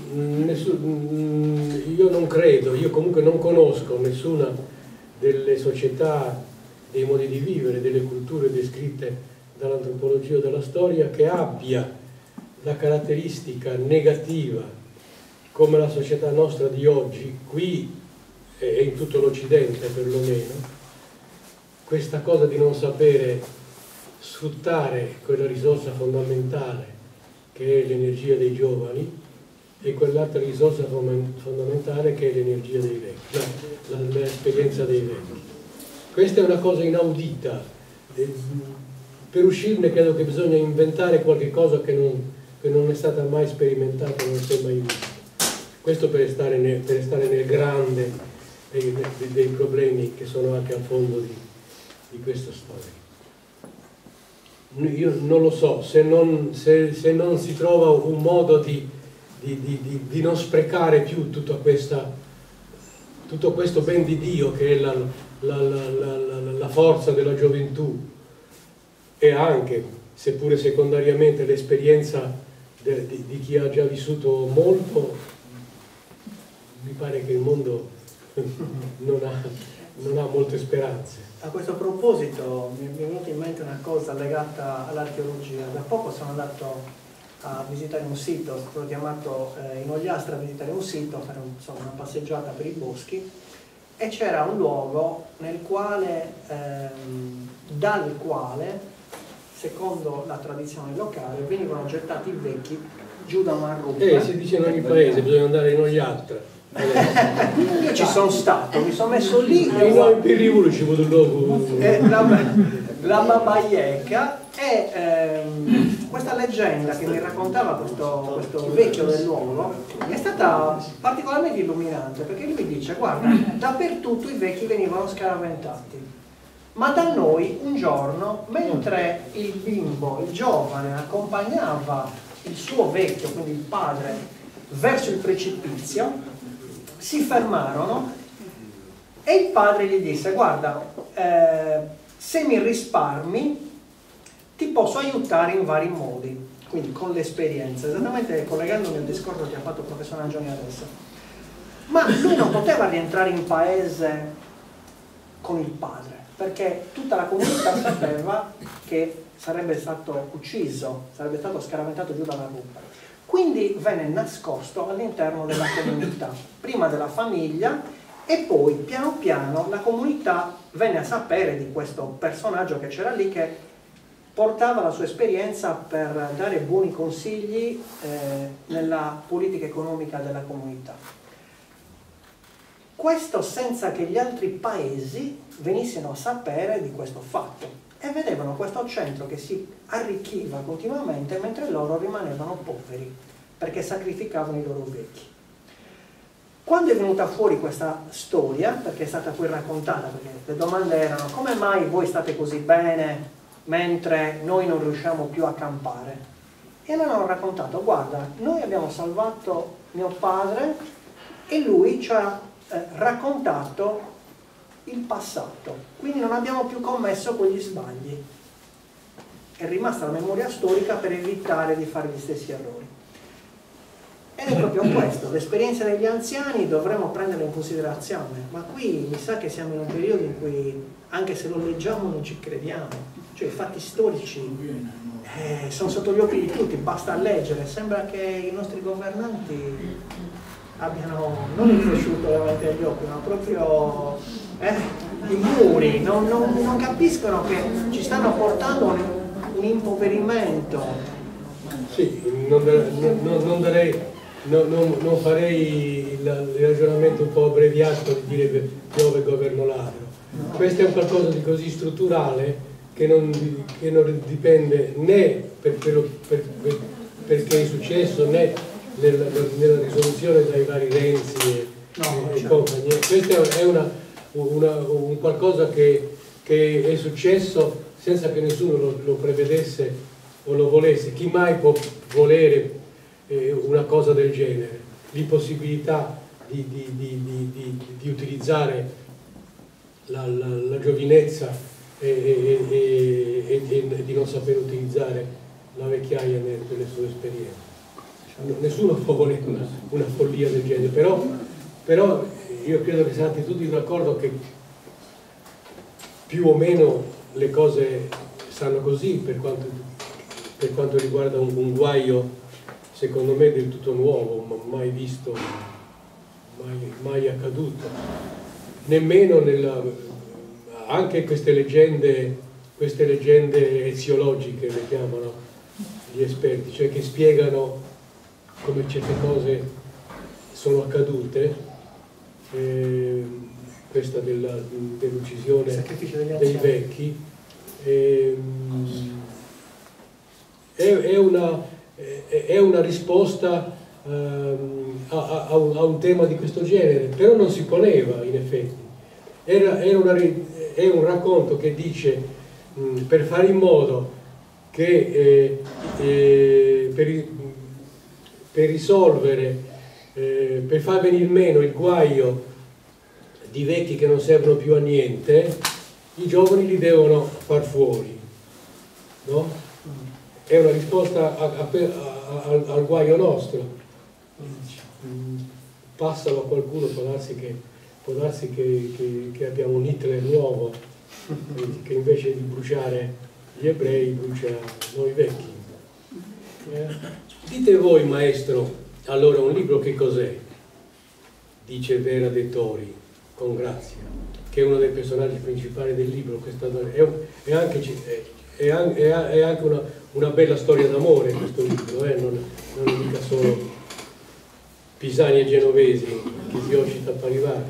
nessun, io non credo, io comunque non conosco nessuna delle società, dei modi di vivere, delle culture descritte dall'antropologia o dalla storia che abbia la caratteristica negativa, come la società nostra di oggi, qui e in tutto l'Occidente perlomeno, questa cosa di non sapere sfruttare quella risorsa fondamentale che è l'energia dei giovani e quell'altra risorsa fondamentale che è l'energia dei vecchi, l'esperienza dei vecchi. Questa è una cosa inaudita. Per uscirne credo che bisogna inventare qualche cosa che non, che non è stata mai sperimentata, non si è mai vista. Questo per stare nel, per stare nel grande Dei, dei problemi che sono anche al fondo di, di questa storia. io non lo so, se non, se, se non si trova un modo di, di, di, di, di non sprecare più tutta questa, tutto questo ben di Dio che è la, la, la, la, la forza della gioventù, e anche, seppure secondariamente, l'esperienza di, di chi ha già vissuto molto, mi pare che il mondo non ha, non ha molte speranze. A questo proposito mi è venuta in mente una cosa legata all'archeologia. Da poco sono andato a visitare un sito, sono stato chiamato eh, in Ogliastra a visitare un sito, a fare un, insomma, una passeggiata per i boschi, e c'era un luogo nel quale, ehm, dal quale, secondo la tradizione locale, venivano gettati i vecchi giù da Marrucca. Eh, si dice in ogni paese, bisogna andare in Ogliastra. Io ci sono stato, mi sono messo lì e noi per Rivolo ci vuole dopo la, la Babaieca, e ehm, questa leggenda che mi raccontava questo, questo vecchio del luogo è stata particolarmente illuminante, perché lui mi dice: guarda, dappertutto i vecchi venivano scaraventati, ma da noi un giorno, mentre il bimbo, il giovane, accompagnava il suo vecchio, quindi il padre, verso il precipizio, si fermarono e il padre gli disse: guarda, eh, se mi risparmi ti posso aiutare in vari modi, quindi con l'esperienza, esattamente collegandomi al discorso che ha fatto il professor Angioni adesso. Ma lui non poteva rientrare in paese con il padre, perché tutta la comunità sapeva che sarebbe stato ucciso, sarebbe stato scaraventato giù dalla rupa. Quindi venne nascosto all'interno della comunità, prima della famiglia, e poi piano piano la comunità venne a sapere di questo personaggio che c'era lì, che portava la sua esperienza per dare buoni consigli eh, nella politica economica della comunità. Questo senza che gli altri paesi venissero a sapere di questo fatto, e vedevano questo centro che si arricchiva continuamente mentre loro rimanevano poveri perché sacrificavano i loro vecchi. Quando è venuta fuori questa storia, perché è stata poi raccontata, perché le domande erano: come mai voi state così bene mentre noi non riusciamo più a campare? E loro hanno raccontato: guarda, noi abbiamo salvato mio padre e lui ci ha eh, raccontato il passato, quindi non abbiamo più commesso quegli sbagli. È rimasta la memoria storica per evitare di fare gli stessi errori. Ed è proprio questo, l'esperienza degli anziani dovremmo prenderla in considerazione, ma qui mi sa che siamo in un periodo in cui, anche se lo leggiamo, non ci crediamo. Cioè i fatti storici eh, sono sotto gli occhi di tutti, basta leggere. Sembra che i nostri governanti abbiano non il prosciutto davanti agli occhi, ma proprio eh, i muri, non, non, non capiscono che ci stanno portando un, un impoverimento. Sì, non, non, non darei... No, non, non farei il, il ragionamento un po' abbreviato di dire che piove governo ladro. No. Questo è un qualcosa di così strutturale che non, che non dipende né per quello, per, per, perché è successo, né nella, nella risoluzione dai vari Renzi e, no, e certo. compagnia. Questo è una, una, un qualcosa che, che è successo senza che nessuno lo, lo prevedesse o lo volesse. Chi mai può volere una cosa del genere? L'impossibilità di, di, di, di, di utilizzare la, la, la giovinezza e, e, e, e, e di non saper utilizzare la vecchiaia nelle sue esperienze. Nessuno può volere una, una follia del genere, però, però io credo che siate tutti d'accordo che più o meno le cose stanno così per quanto, per quanto riguarda un, un guaio secondo me del tutto nuovo, ma mai visto, mai, mai accaduto. Nemmeno nella, anche queste leggende, queste leggende eziologiche le chiamano gli esperti, cioè che spiegano come certe cose sono accadute, eh, questa dell'uccisione dell dei vecchi, eh, è, è una è una risposta ehm, a, a, a, un, a un tema di questo genere, però non si poneva in effetti. Era, era una, è un racconto che dice mh, per fare in modo che eh, eh, per, per risolvere, eh, per far venire meno il guaio di vecchi che non servono più a niente, i giovani li devono far fuori, no? È una risposta a, a, a, a, al guaio nostro. Passalo a qualcuno, può darsi che, può darsi che, che, che abbiamo un Hitler nuovo, che invece di bruciare gli ebrei brucia noi vecchi. Eh? Dite voi, maestro, allora un libro che cos'è? Dice Vera De Tori con grazia, che è uno dei personaggi principali del libro. Questa è, un, è anche, è, è, è anche una, una bella storia d'amore questo libro, eh? non, non è mica solo pisani e genovesi che si ocita a parivare.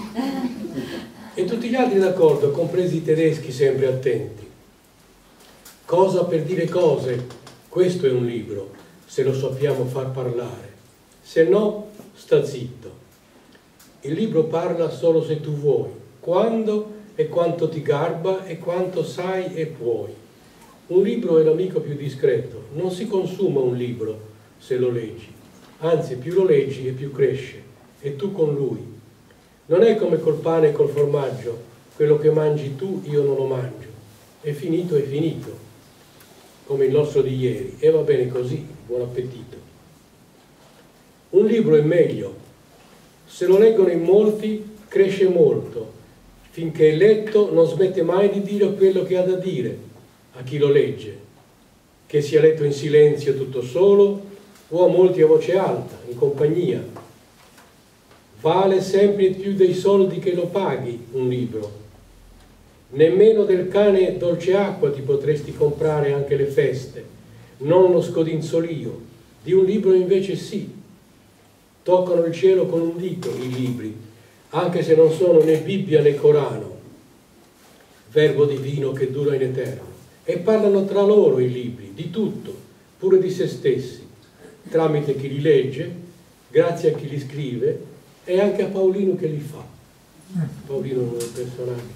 E tutti gli altri d'accordo, compresi i tedeschi sempre attenti. Cosa per dire cose, questo è un libro, se lo sappiamo far parlare. Se no, sta zitto. Il libro parla solo se tu vuoi, quando e quanto ti garba e quanto sai e puoi. Un libro è l'amico più discreto, non si consuma un libro se lo leggi. Anzi, più lo leggi e più cresce, e tu con lui. Non è come col pane e col formaggio, quello che mangi tu io non lo mangio. È finito, è finito, come il nostro di ieri, e va bene così, buon appetito. Un libro è meglio, se lo leggono in molti cresce molto, finché è letto non smette mai di dire quello che ha da dire a chi lo legge, che sia letto in silenzio tutto solo, o a molti a voce alta, in compagnia. Vale sempre più dei soldi che lo paghi un libro. Nemmeno del cane dolce acqua ti potresti comprare anche le feste, non lo scodinzolio. Di un libro invece sì. Toccano il cielo con un dito i libri, anche se non sono né Bibbia né Corano, verbo divino che dura in eterno. E parlano tra loro i libri, di tutto, pure di se stessi, tramite chi li legge, grazie a chi li scrive e anche a Paolino che li fa. Paolino è un personaggio.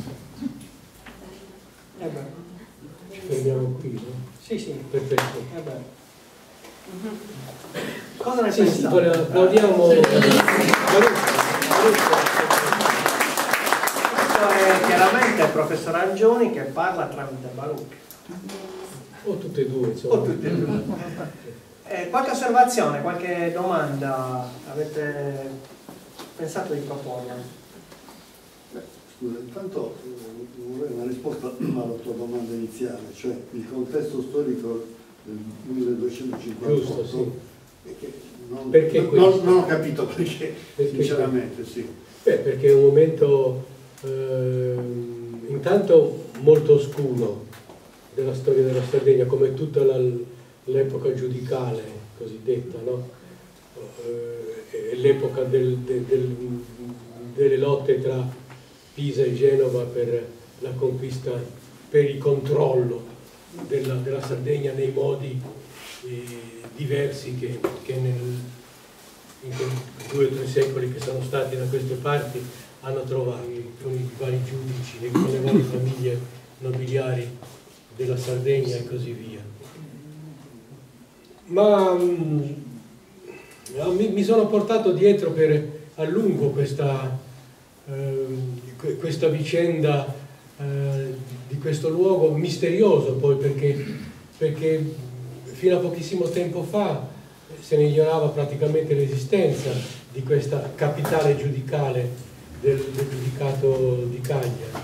Eh beh. Ci fermiamo qui, no? Sì, sì. Perfetto. Eh beh. Cosa ne Sì, sì, pensate? applaudiamo. Questo è chiaramente il professor Angioni che parla tramite Baruch. O tutte e due, insomma. O tutte e due. Eh, qualche osservazione, qualche domanda avete pensato di proporre? Scusa, intanto vorrei una risposta alla tua domanda iniziale, cioè il contesto storico del milleduecentocinquantotto. Giusto, sì. Perché non, Perché non, questo? non ho capito perché, Perché sinceramente, sì. Beh, perché è un momento eh, intanto molto oscuro della storia della Sardegna, come tutta l'epoca giudicale cosiddetta, no? Eh, l'epoca del, del, del, delle lotte tra Pisa e Genova per la conquista, per il controllo della, della Sardegna nei modi eh, diversi che, che nel, in quei due o tre secoli che sono stati da queste parti hanno trovato, con i vari giudici, con le varie famiglie nobiliari della Sardegna e così via. Ma mh, mi, mi sono portato dietro per a lungo questa, eh, questa vicenda eh, di questo luogo misterioso, poi perché, perché fino a pochissimo tempo fa se ne ignorava praticamente l'esistenza di questa capitale giudicale del, del giudicato di Cagliari.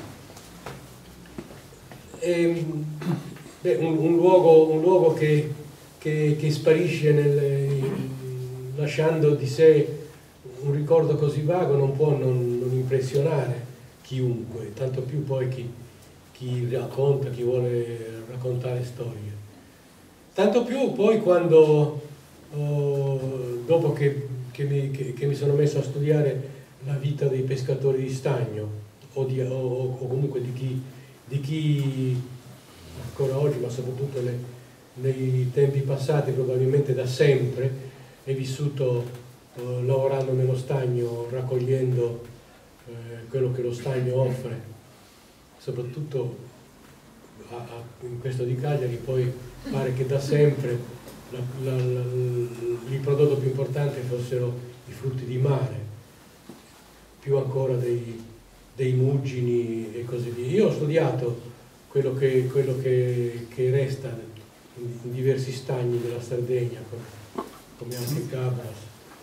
E, beh, un, un, luogo, un luogo che, che, che sparisce nel, lasciando di sé un ricordo così vago non può non, non impressionare chiunque, tanto più poi chi, chi racconta, chi vuole raccontare storie. Tanto più poi quando, oh, dopo che, che, mi, che, che mi sono messo a studiare la vita dei pescatori di stagno, o, di, o, o comunque di chi, di chi ancora oggi, ma soprattutto ne, nei tempi passati, probabilmente da sempre, è vissuto eh, lavorando nello stagno, raccogliendo eh, quello che lo stagno offre, soprattutto a, a, in questo di Cagliari poi pare che da sempre la, la, la, il prodotto più importante fossero i frutti di mare, più ancora dei, dei muggini e così via. Io ho studiato quello che, quello che, che resta in, in diversi stagni della Sardegna, come, come anche Cabras,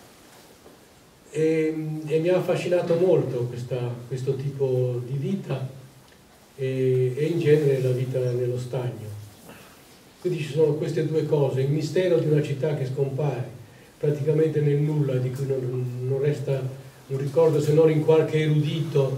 e, e mi ha affascinato molto questa, questo tipo di vita e, e in genere la vita nello stagno. Quindi ci sono queste due cose, il mistero di una città che scompare praticamente nel nulla, di cui non, non resta un ricordo se non in qualche erudito,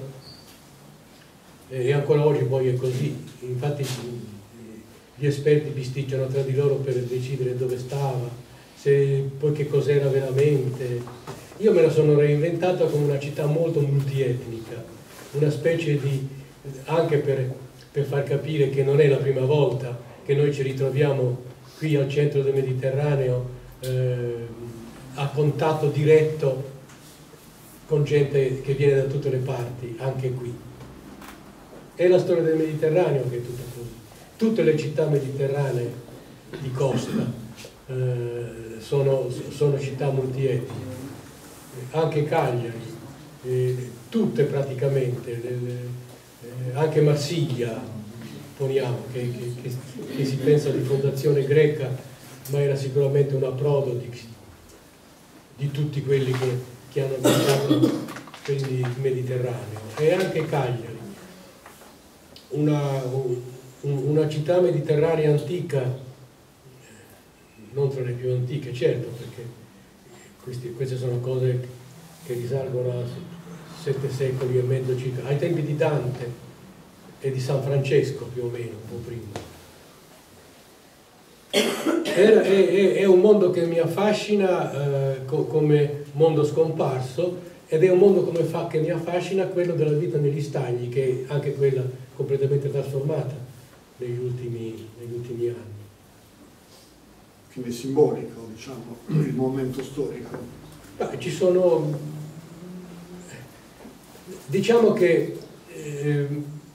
e ancora oggi poi è così. Infatti gli esperti bisticciano tra di loro per decidere dove stava, se, poi che cos'era veramente. Io me la sono reinventata come una città molto multietnica, una specie di, anche per, per far capire che non è la prima volta che noi ci ritroviamo qui al centro del Mediterraneo eh, a contatto diretto con gente che viene da tutte le parti, anche qui. È la storia del Mediterraneo che è tutta così. Tutte le città mediterranee di costa eh, sono, sono città multietniche, anche Cagliari, eh, tutte praticamente, le, le, eh, anche Marsiglia, poniamo, che, che, che, che si pensa di fondazione greca, ma era sicuramente un approdo di, di tutti quelli che, che hanno abitato quindi il Mediterraneo. E anche Cagliari, una, un, una città mediterranea antica, non tra le più antiche, certo, perché questi, queste sono cose che risalgono a sette secoli e mezzo circa, ai tempi di Dante e di San Francesco più o meno, un po' prima. È, è, è un mondo che mi affascina eh, co come mondo scomparso, ed è un mondo come fa, che mi affascina quello della vita negli stagni, che è anche quella completamente trasformata negli ultimi, negli ultimi anni. Quindi simbolico, diciamo, il momento storico. Ma ci sono, diciamo che eh,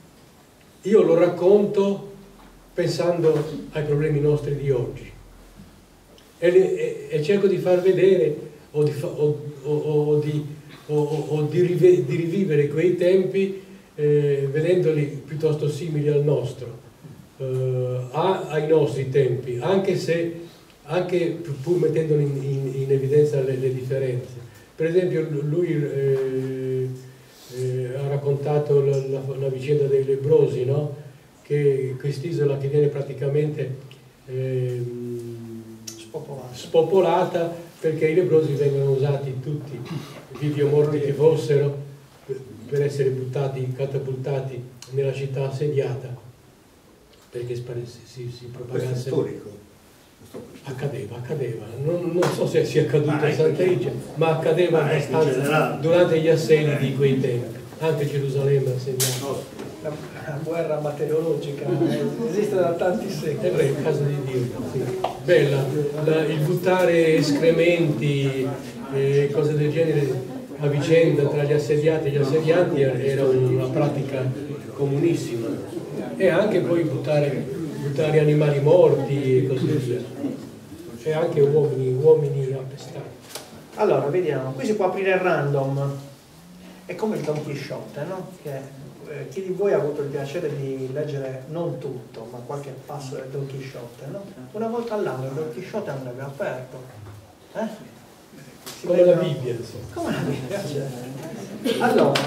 io lo racconto pensando ai problemi nostri di oggi e, e, e cerco di far vedere o di, fa, o, o, o di, o, o di, rive, di rivivere quei tempi eh, vedendoli piuttosto simili al nostro, eh, a, ai nostri tempi, anche se anche pur mettendoli in, in, in evidenza le, le differenze. Per esempio lui eh, eh, ha raccontato la, la, la vicenda dei lebbrosi, no? Che quest'isola che viene praticamente eh, spopolata. spopolata perché i lebbrosi vengono usati tutti, vivi o morti che fossero, per essere buttati, catapultati nella città assediata, perché si, si, si propagasse. Questo è storico. Accadeva, accadeva, non, non so se sia accaduto a Sant'Elice, ma accadeva abbastanza durante gli assedi di quei tempi, anche Gerusalemme assediata. La, la guerra batteriologica esiste da tanti secoli. È vero, il caso di Dio. Sì. Bella, la, il buttare escrementi e cose del genere a vicenda tra gli assediati e gli assedianti era una pratica comunissima. E anche poi buttare, buttare animali morti e così via. E anche uomini, uomini appestati. Allora, vediamo, qui si può aprire random. È come il Don Chisciotte, no? Che chi di voi ha avuto il piacere di leggere non tutto, ma qualche passo del Don Chisciotte, no? Una volta all'anno il Don Chisciotte andrebbe aperto. Eh? Come la Bibbia, insomma. Come la Bibbia, certo. Allora,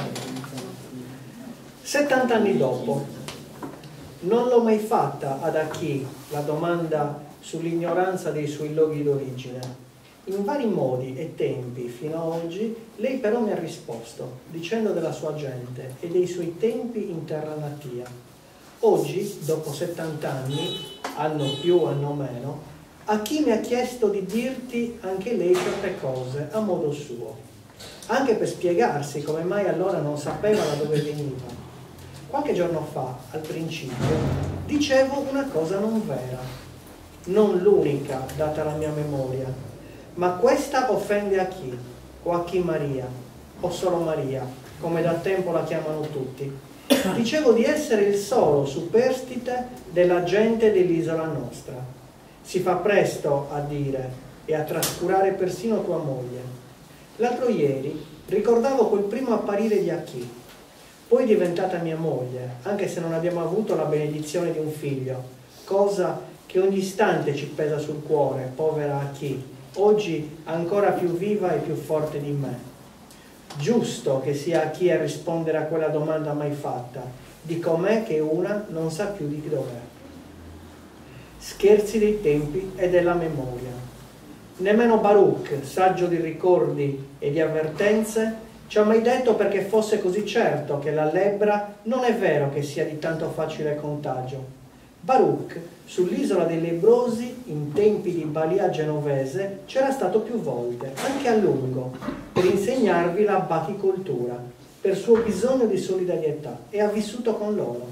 settanta anni dopo, non l'ho mai fatta ad Achille la domanda sull'ignoranza dei suoi luoghi d'origine. In vari modi e tempi fino ad oggi, lei però mi ha risposto, dicendo della sua gente e dei suoi tempi in terra natia. Oggi, dopo settanta anni, anno più, anno meno, a chi mi ha chiesto di dirti anche lei certe cose a modo suo, anche per spiegarsi come mai allora non sapeva da dove veniva. Qualche giorno fa, al principio, dicevo una cosa non vera, non l'unica data la mia memoria, ma questa offende a chi? O a chi Maria? O solo Maria, come da tempo la chiamano tutti? Dicevo di essere il solo superstite della gente dell'isola nostra. Si fa presto a dire e a trascurare persino tua moglie. L'altro ieri ricordavo quel primo apparire di Aki, poi diventata mia moglie, anche se non abbiamo avuto la benedizione di un figlio, cosa che ogni istante ci pesa sul cuore, povera Aki, oggi ancora più viva e più forte di me. Giusto che sia Aki a rispondere a quella domanda mai fatta, di com'è che una non sa più di dov'è. Scherzi dei tempi e della memoria. Nemmeno Baruch, saggio di ricordi e di avvertenze, ci ha mai detto perché fosse così certo che la lebbra non è vero che sia di tanto facile contagio. Baruch, sull'isola dei lebbrosi, in tempi di balia genovese, c'era stato più volte, anche a lungo, per insegnarvi la bachicoltura, per suo bisogno di solidarietà, e ha vissuto con loro.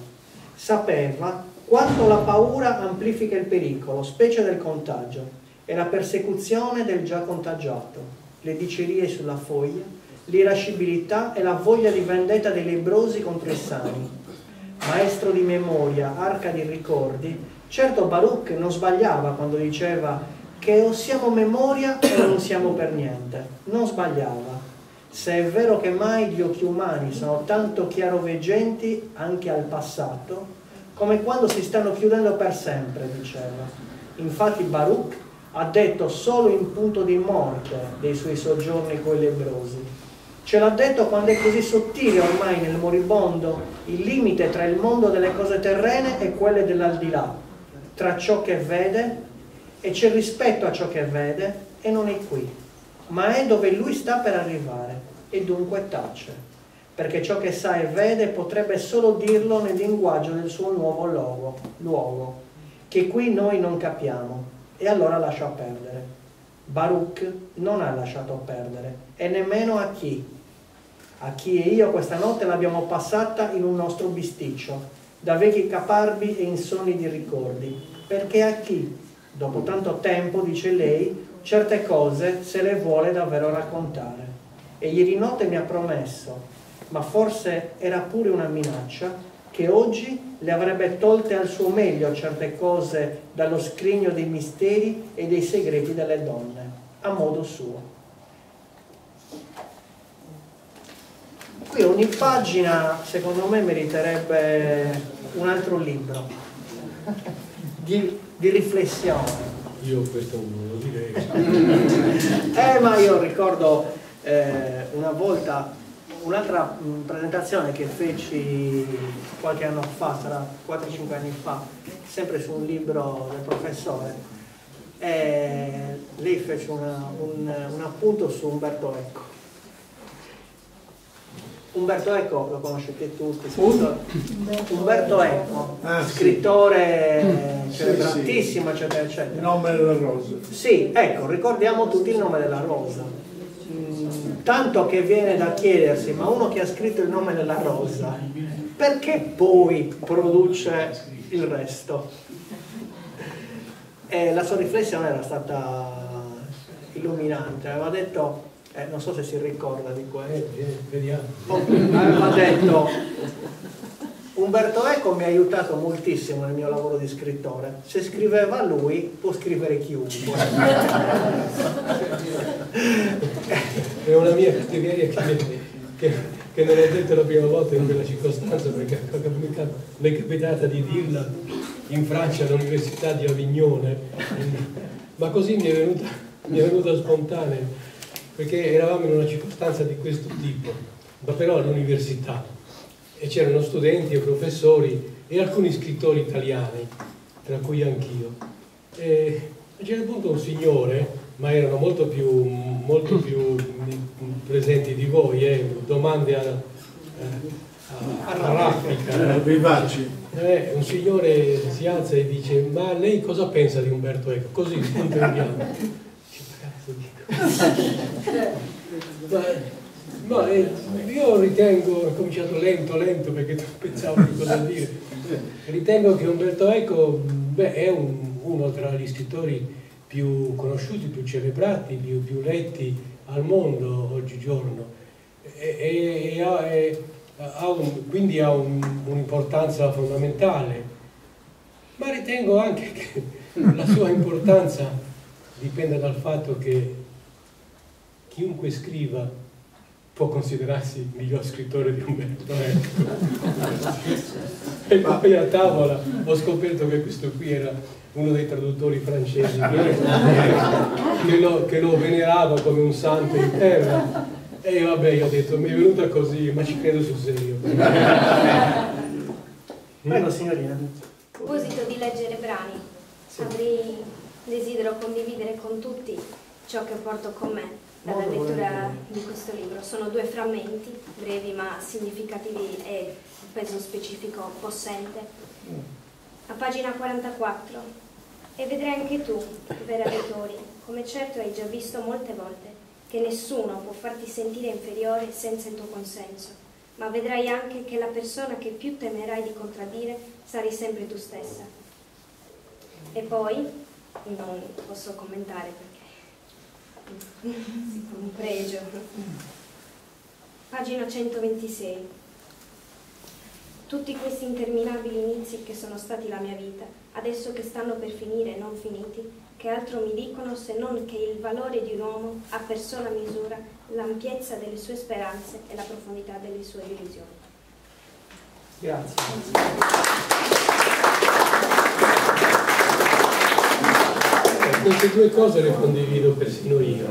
Sapeva quanto la paura amplifica il pericolo, specie del contagio, e la persecuzione del già contagiato, le dicerie sulla foglia, l'irascibilità e la voglia di vendetta dei lebbrosi contro i sani. Maestro di memoria, arca di ricordi, certo Baruch non sbagliava quando diceva che o siamo memoria o non siamo per niente. Non sbagliava. Se è vero che mai gli occhi umani sono tanto chiaroveggenti anche al passato, come quando si stanno chiudendo per sempre, diceva. Infatti Baruch ha detto solo in punto di morte dei suoi soggiorni coi lebbrosi. Ce l'ha detto quando è così sottile ormai nel moribondo il limite tra il mondo delle cose terrene e quelle dell'aldilà, tra ciò che vede, e c'è rispetto a ciò che vede e non è qui, ma è dove lui sta per arrivare e dunque tace, perché ciò che sa e vede potrebbe solo dirlo nel linguaggio del suo nuovo luogo, luogo che qui noi non capiamo, e allora lascia perdere. Baruch non ha lasciato perdere, e nemmeno a chi. A chi e io questa notte l'abbiamo passata in un nostro bisticcio, da vecchi caparbi e insonni di ricordi, perché a chi, dopo tanto tempo, dice lei, certe cose se le vuole davvero raccontare. E ieri notte mi ha promesso, ma forse era pure una minaccia, che oggi le avrebbe tolte al suo meglio certe cose dallo scrigno dei misteri e dei segreti delle donne, a modo suo. Qui ogni pagina, secondo me, meriterebbe un altro libro di, di riflessione. Io questo non lo direi. eh, ma io ricordo eh, una volta un'altra presentazione che feci qualche anno fa, sarà quattro cinque anni fa, sempre su un libro del professore, e lei fece una, un, un appunto su Umberto Eco. Umberto Eco lo conoscete tutti, scrittore. Umberto Eco, ah, scrittore sì. celebratissimo, sì, sì. eccetera eccetera. Il nome della rosa. Sì, ecco, ricordiamo tutti il nome della rosa. Tanto che viene da chiedersi, ma uno che ha scritto il nome della rosa, perché poi produce il resto? E la sua riflessione era stata illuminante, aveva detto, eh, non so se si ricorda di questo, vediamo. Aveva detto, Umberto Eco mi ha aiutato moltissimo nel mio lavoro di scrittore, se scriveva lui può scrivere chiunque. È una mia cattiveria che, che, che non ho detto la prima volta in quella circostanza, perché mi è capitata di dirla in Francia all'università di Avignone, ma così mi è venuta, mi è venuta spontanea, perché eravamo in una circostanza di questo tipo, ma però all'università, e c'erano studenti e professori e alcuni scrittori italiani, tra cui anch'io. E a un certo punto un signore, ma erano molto più, molto più presenti di voi, eh, domande a, a, a, a raffica, vivaci. Eh, un signore si alza e dice: ma lei cosa pensa di Umberto Eco? Così spontaneamente. ma, ma eh, io ritengo, ho cominciato lento lento perché pensavo di cosa dire, ritengo che Umberto Eco beh, è un, uno tra gli scrittori più conosciuti, più celebrati, più, più letti al mondo oggigiorno, e, e, e, e ha un, quindi ha un'importanza un fondamentale, ma ritengo anche che la sua importanza dipenda dal fatto che chiunque scriva può considerarsi miglior scrittore di Umberto Eco. E poi a tavola ho scoperto che questo qui era uno dei traduttori francesi che lo, che lo venerava come un santo in terra, e vabbè, io ho detto, mi è venuta così, ma ci credo sul serio. Prego signorina. A proposito di leggere brani, sì, avrei desidero condividere con tutti ciò che porto con me dalla lettura di questo libro. Sono due frammenti, brevi ma significativi e un peso specifico possente. A pagina quarantaquattro: e vedrai anche tu, vera lettori, come certo hai già visto molte volte, che nessuno può farti sentire inferiore senza il tuo consenso, ma vedrai anche che la persona che più temerai di contraddire sarai sempre tu stessa. E poi, non posso commentare perché un pregio. Pagina centoventisei. Tutti questi interminabili inizi che sono stati la mia vita, adesso che stanno per finire e non finiti, che altro mi dicono se non che il valore di un uomo ha per sola misura l'ampiezza delle sue speranze e la profondità delle sue illusioni. Grazie. Queste due cose le condivido persino io,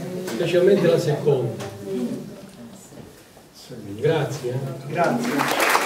specialmente la seconda. Grazie. Grazie.